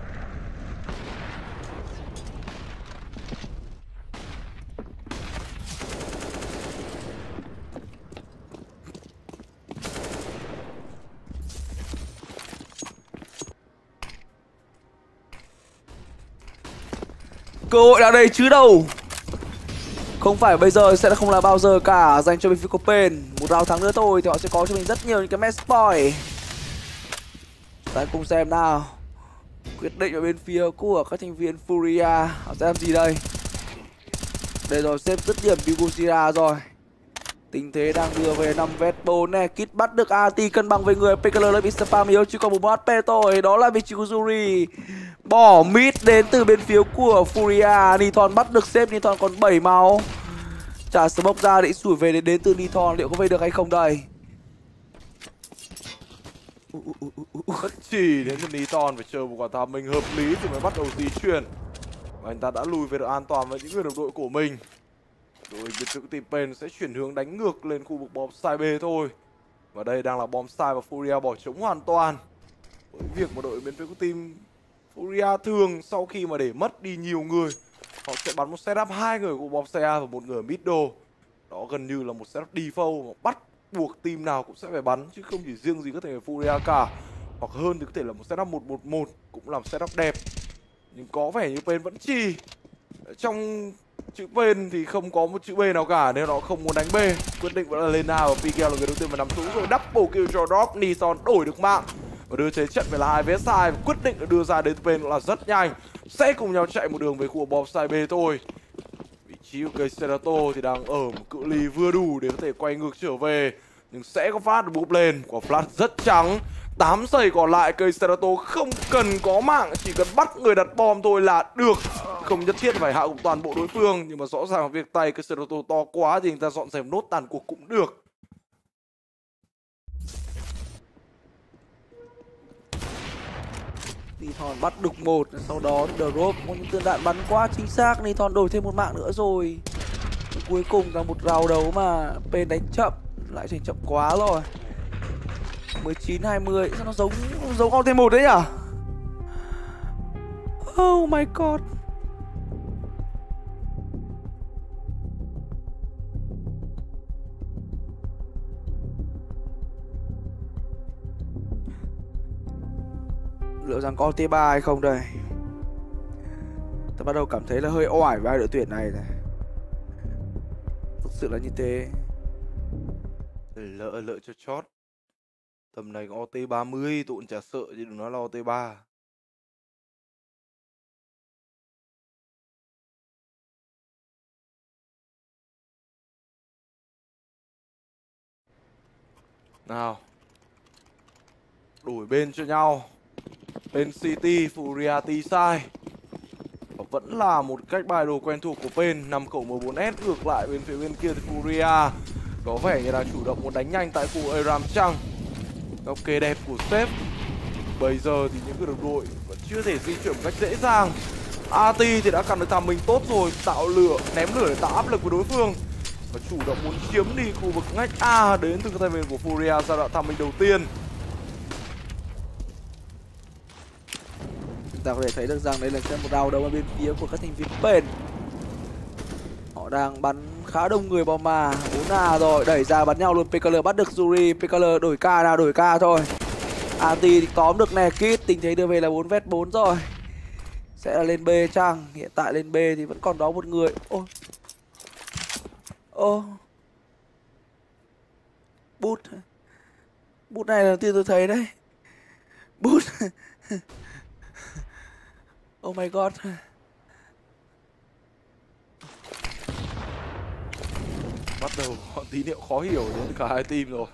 Cơ hội là đây chứ đâu. Không phải bây giờ sẽ không là bao giờ cả dành cho bên phía của Pain. Một round thắng nữa thôi thì họ sẽ có cho mình rất nhiều những cái match point. Ta cùng xem nào. Quyết định ở bên phía của các thành viên Furia, họ sẽ làm gì đây? Đây rồi, xếp dứt điểm Biguzera rồi. Tình thế đang đưa về 5 vs 4 này. Kid bắt được Arty cân bằng về người. PKL lại bị spam yếu, chỉ còn một HP thôi. Đó là vị trí của Yuri. Bỏ mid đến từ bên phía của Furia. Nithon bắt được xếp, Nithon còn 7 máu. Trả smoke ra để sủi về đến từ Nithon. Liệu có về được hay không đây?
Bất chỉ đến từ Nithon phải chờ một quả thám minh hợp lý thì mới bắt đầu di chuyển. Và anh ta đã lùi về được an toàn với những người đồng đội của mình. đội hình bên phía của team Pain sẽ chuyển hướng đánh ngược lên khu vực bom side B thôi. Và đây đang là bom side và Furia bỏ trống hoàn toàn. Với việc mà đội bên phía của team Furia thường sau khi mà để mất đi nhiều người, họ sẽ bắn một setup 2 người của bom side A và 1 người ở middle. Đó gần như là một setup default mà bắt buộc team nào cũng sẽ phải bắn, chứ không chỉ riêng gì có thể là Furia cả. Hoặc hơn thì có thể là một setup 1-1-1 cũng làm setup đẹp. Nhưng có vẻ như Pain vẫn trì. Trong chữ Pain thì không có một chữ B nào cả nên họ không muốn đánh B. Quyết định vẫn là lên A và PKL là người đầu tiên mà nằm xuống rồi. Double kill cho Drop. Nison đổi được mạng và đưa thế trận về là 2 vs 2. Quyết định là đưa ra đến Pain cũng là rất nhanh. Sẽ cùng nhau chạy một đường về khu bom side B thôi. Vị trí của cây Serato thì đang ở một cự ly vừa đủ để có thể quay ngược trở về. Nhưng sẽ có flash búp lên. Quả flash rất trắng. 8 giây còn lại, cây Serato không cần có mạng, chỉ cần bắt người đặt bom thôi là được. Không nhất thiết phải hạ gục toàn bộ đối phương. Nhưng mà rõ ràng việc tay cây Serato to quá thì người ta dọn dẹp nốt tàn cuộc cũng được.
Nithon bắt đục một, sau đó The Rope có những viên đạn bắn quá chính xác. Nithon đổi thêm một mạng nữa rồi. Cuối cùng là một round đấu mà Pain đánh chậm, lại thành chậm quá rồi. 19-20, sao nó giống con T1 đấy nhỉ? Oh my god. Liệu rằng có T3 hay không đây? Ta bắt đầu cảm thấy là hơi oải với hai đội tuyển này rồi. Thực sự là như thế.
Lỡ cho chót. Tầm này có OT30 tụi chả sợ chứ đừng nói là OT3. Nào. Đổi bên cho nhau. Bên City, Furia T-side. Vẫn là một cách bài đồ quen thuộc của Pain. 5 khẩu M4S ngược lại bên phía bên kia thì Furia có vẻ như là chủ động muốn đánh nhanh tại khu Aram Trăng. Ok đẹp của Sếp. Bây giờ thì những cái đồng đội vẫn chưa thể di chuyển một cách dễ dàng. AT thì đã cầm được thằng mình tốt rồi, tạo lửa, ném lửa để tạo áp lực với đối phương. Và chủ động muốn chiếm đi khu vực ngách A đến từ các thành viên của Furia giai đoạn thăm mình đầu tiên.
Chúng ta có thể thấy được rằng đây là một round đấu ở bên phía của các thành viên Pain. Họ đang bắn khá đông người vào mà 4A rồi, đẩy ra bắn nhau luôn. PKL bắt được Yuri, PKL đổi ca nào đổi ca thôi. Anti thì tóm được Nekid, tình thế đưa về là 4 vs 4 rồi. Sẽ là lên B chăng? Hiện tại lên B thì vẫn còn đó một người. Bút. Bút này là đầu tiên tôi thấy đấy. Bút. Oh my god.
Bắt đầu có tín hiệu khó hiểu đến cả hai team rồi.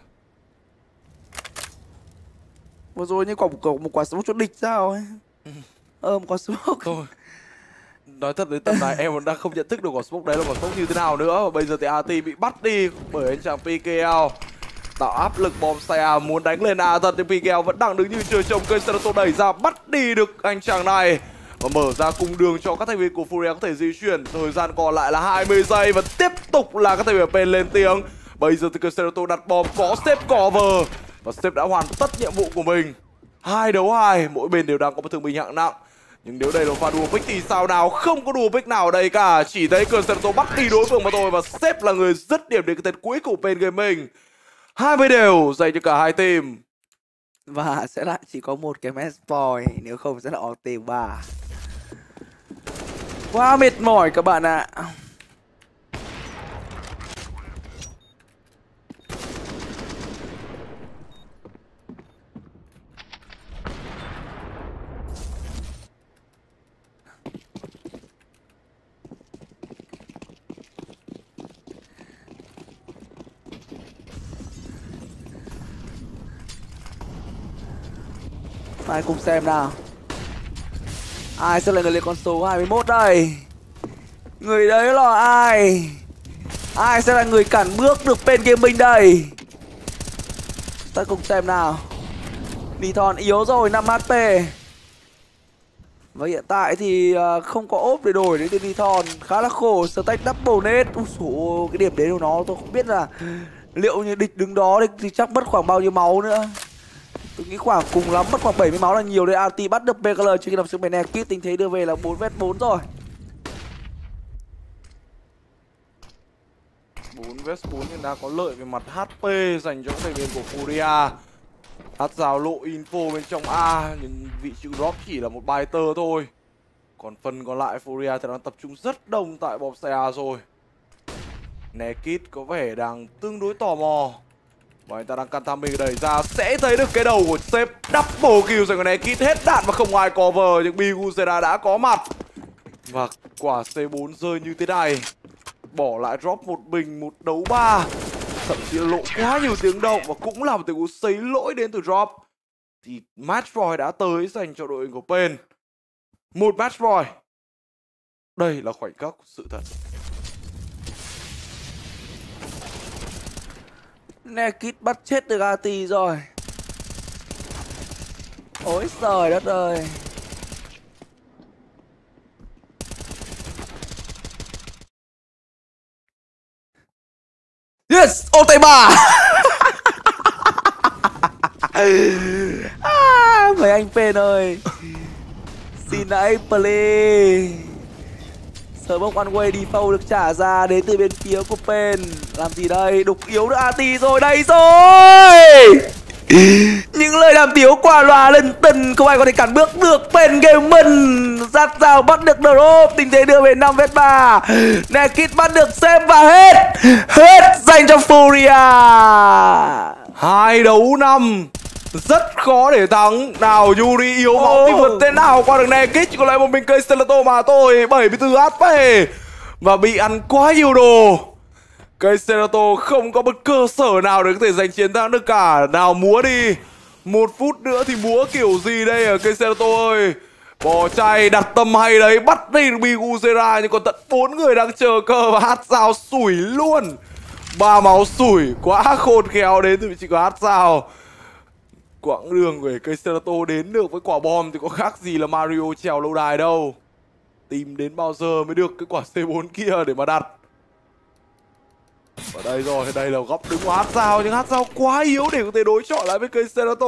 Vừa rồi như một quả smoke cho địch sao ấy. Một quả smoke.
Thôi. Nói thật đến tầm này em đang không nhận thức được quả smoke đấy là quả smoke như thế nào nữa. Và bây giờ thì AT bị bắt đi bởi anh chàng PKL. Tạo áp lực bom Saya muốn đánh lên A thật thì PKL vẫn đang đứng như trời trồng. Cây Serato đẩy ra bắt đi được anh chàng này. Và mở ra cung đường cho các thành viên của Furia có thể di chuyển. Thời gian còn lại là 20 giây. Và tiếp tục là các thành viên Pain lên tiếng. Bây giờ thì Serato đặt bom có Sếp cover. Và Sếp đã hoàn tất nhiệm vụ của mình. 2 đấu 2, mỗi bên đều đang có một thương binh hạng nặng. Nhưng nếu đây là pha đùa pick thì sao nào? Không có đùa pick nào ở đây cả. Chỉ thấy Serato bắt đi đối phương mà thôi. Và Sếp là người dứt điểm đến cái tên cuối của Pain Gaming. 20 đều dành cho cả hai team.
Và sẽ lại chỉ có một cái match point, nếu không sẽ là OT3. Quá mệt mỏi các bạn ạ. Ai cùng xem nào. Ai sẽ là người lên con số 21 đây? Người đấy là ai? Ai sẽ là người cản bước được Pain Gaming đây? Ta cùng xem nào. Nithon yếu rồi, 5 HP. Và hiện tại thì không có ốp để đổi đến từ Nithon. Khá là khổ, stack double net. Úi dồi, cái điểm đến của nó tôi không biết là liệu như địch đứng đó thì chắc mất khoảng bao nhiêu máu nữa. Tôi nghĩ khoảng cùng lắm mất khoảng 70 máu là nhiều. Để Arty bắt được PKL trước khi đập xuống Benekit. Tình thế đưa về là 4v4 rồi.
4vs4 nhưng đã có lợi về mặt HP dành cho các thành viên của Furia. Hát rào lộ info bên trong A, nhưng vị trí drop chỉ là một bài tơ thôi. Còn phần còn lại Furia thì đang tập trung rất đông tại bọc xe A rồi. Nekid có vẻ đang tương đối tò mò. Và anh ta đang căn tham mình đẩy ra, sẽ thấy được cái đầu của sếp. Double kill dành của Nekid, hết đạn và không ai cover, nhưng Bigusera đã có mặt. Và quả C4 rơi như thế này, bỏ lại drop một bình, một đấu 3. Thậm chí lộ quá nhiều tiếng động và cũng là một tình huống sấy lỗi đến từ drop. Thì match point đã tới dành cho đội hình của Pain. Một match point. Đây là khoảnh khắc của sự thật.
Nekid bắt chết được Arty rồi. Ôi trời đất ơi. Yes, ô tay bà. Mấy anh Pain ơi, xin hãy play. Sờ bốc one way default được trả ra đến từ bên phía của Pain. Làm gì đây? Đục yếu được Arty rồi, đây rồi. Những lời đàm tiếu quả loà lên tần, không ai có thể cản bước được Pain Gaming. Giặt rào bắt được drop, tình thế đưa về 5v3. Nekid bắt được Sep và hết dành cho Furia.
2 đấu 5, rất khó để thắng. Nào Yuri yếu máu thì vượt thế nào qua được Nekid, chỉ còn lại một mình cây Stellato mà thôi. 74 HP và bị ăn quá nhiều đồ. Cây Stellato không có một cơ sở nào để có thể giành chiến thắng được cả. Nào múa đi, 1 phút nữa thì múa kiểu gì đây ở cây Stellato ơi. Bỏ chạy đặt tâm hay đấy, bắt đi Bigusera, nhưng còn tận 4 người đang chờ cơ. Và Hát Sao sủi luôn, 3 máu sủi quá khôn khéo đến từ vị trí của Hát Sao. Quãng đường của cây Stellato đến được với quả bom thì có khác gì là Mario trèo lâu đài đâu. Tìm đến bao giờ mới được cái quả C4 kia để mà đặt. Ở đây rồi, đây là góc đứng của Hát Sao, nhưng Hát Sao quá yếu để có thể đối chọi lại với cây Stellato.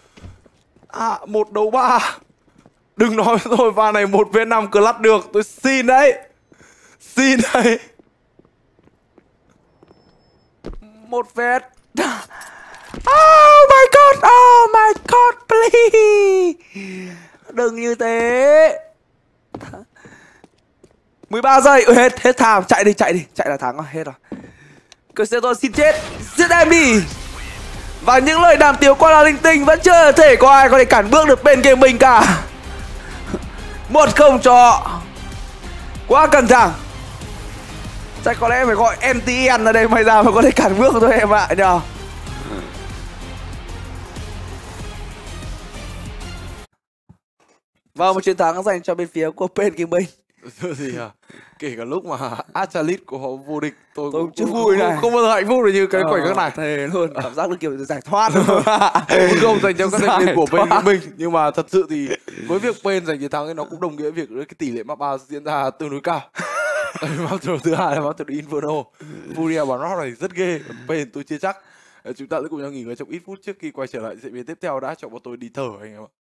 1 đấu 3. Đừng nói rồi, pha này 1v5 clutch được, tôi xin đấy. Xin đấy.
Một vết. Oh my god, please. Đừng như thế. 13 giây, hết time, chạy đi, chạy là thắng rồi, hết rồi. Crusader xin chết, giết em đi. Và những lời đàm tiếu qua là linh tinh vẫn chưa thể có ai có thể cản bước được bên Gaming cả. 1-0 cho quá căng thẳng. Chắc có lẽ phải gọi MTN ở đây mày ra mà có thể cản bước thôi em ạ nhờ. Và một chiến thắng dành cho bên phía của Pain Gaming.
Gì à? Kể cả lúc mà Achalit của họ vô địch tôi
cũng chưa vui này,
không bao giờ hạnh phúc được như cái khoảnh khắc này.
Thề luôn, cảm giác được kiểu giải thoát.
Không dành cho các thành viên của Pain Gaming, nhưng mà thật sự thì với việc Pain giành chiến thắng thì nó cũng đồng nghĩa việc cái tỷ lệ map 3 diễn ra tương đối cao. Map thứ hai là map từ Inferno. Furia bản round này rất ghê, Pain tôi chưa chắc. Chúng ta sẽ cùng nhau nghỉ ngơi trong ít phút trước khi quay trở lại diễn biến tiếp theo. Đã chọn bọn tôi đi thở anh em ạ.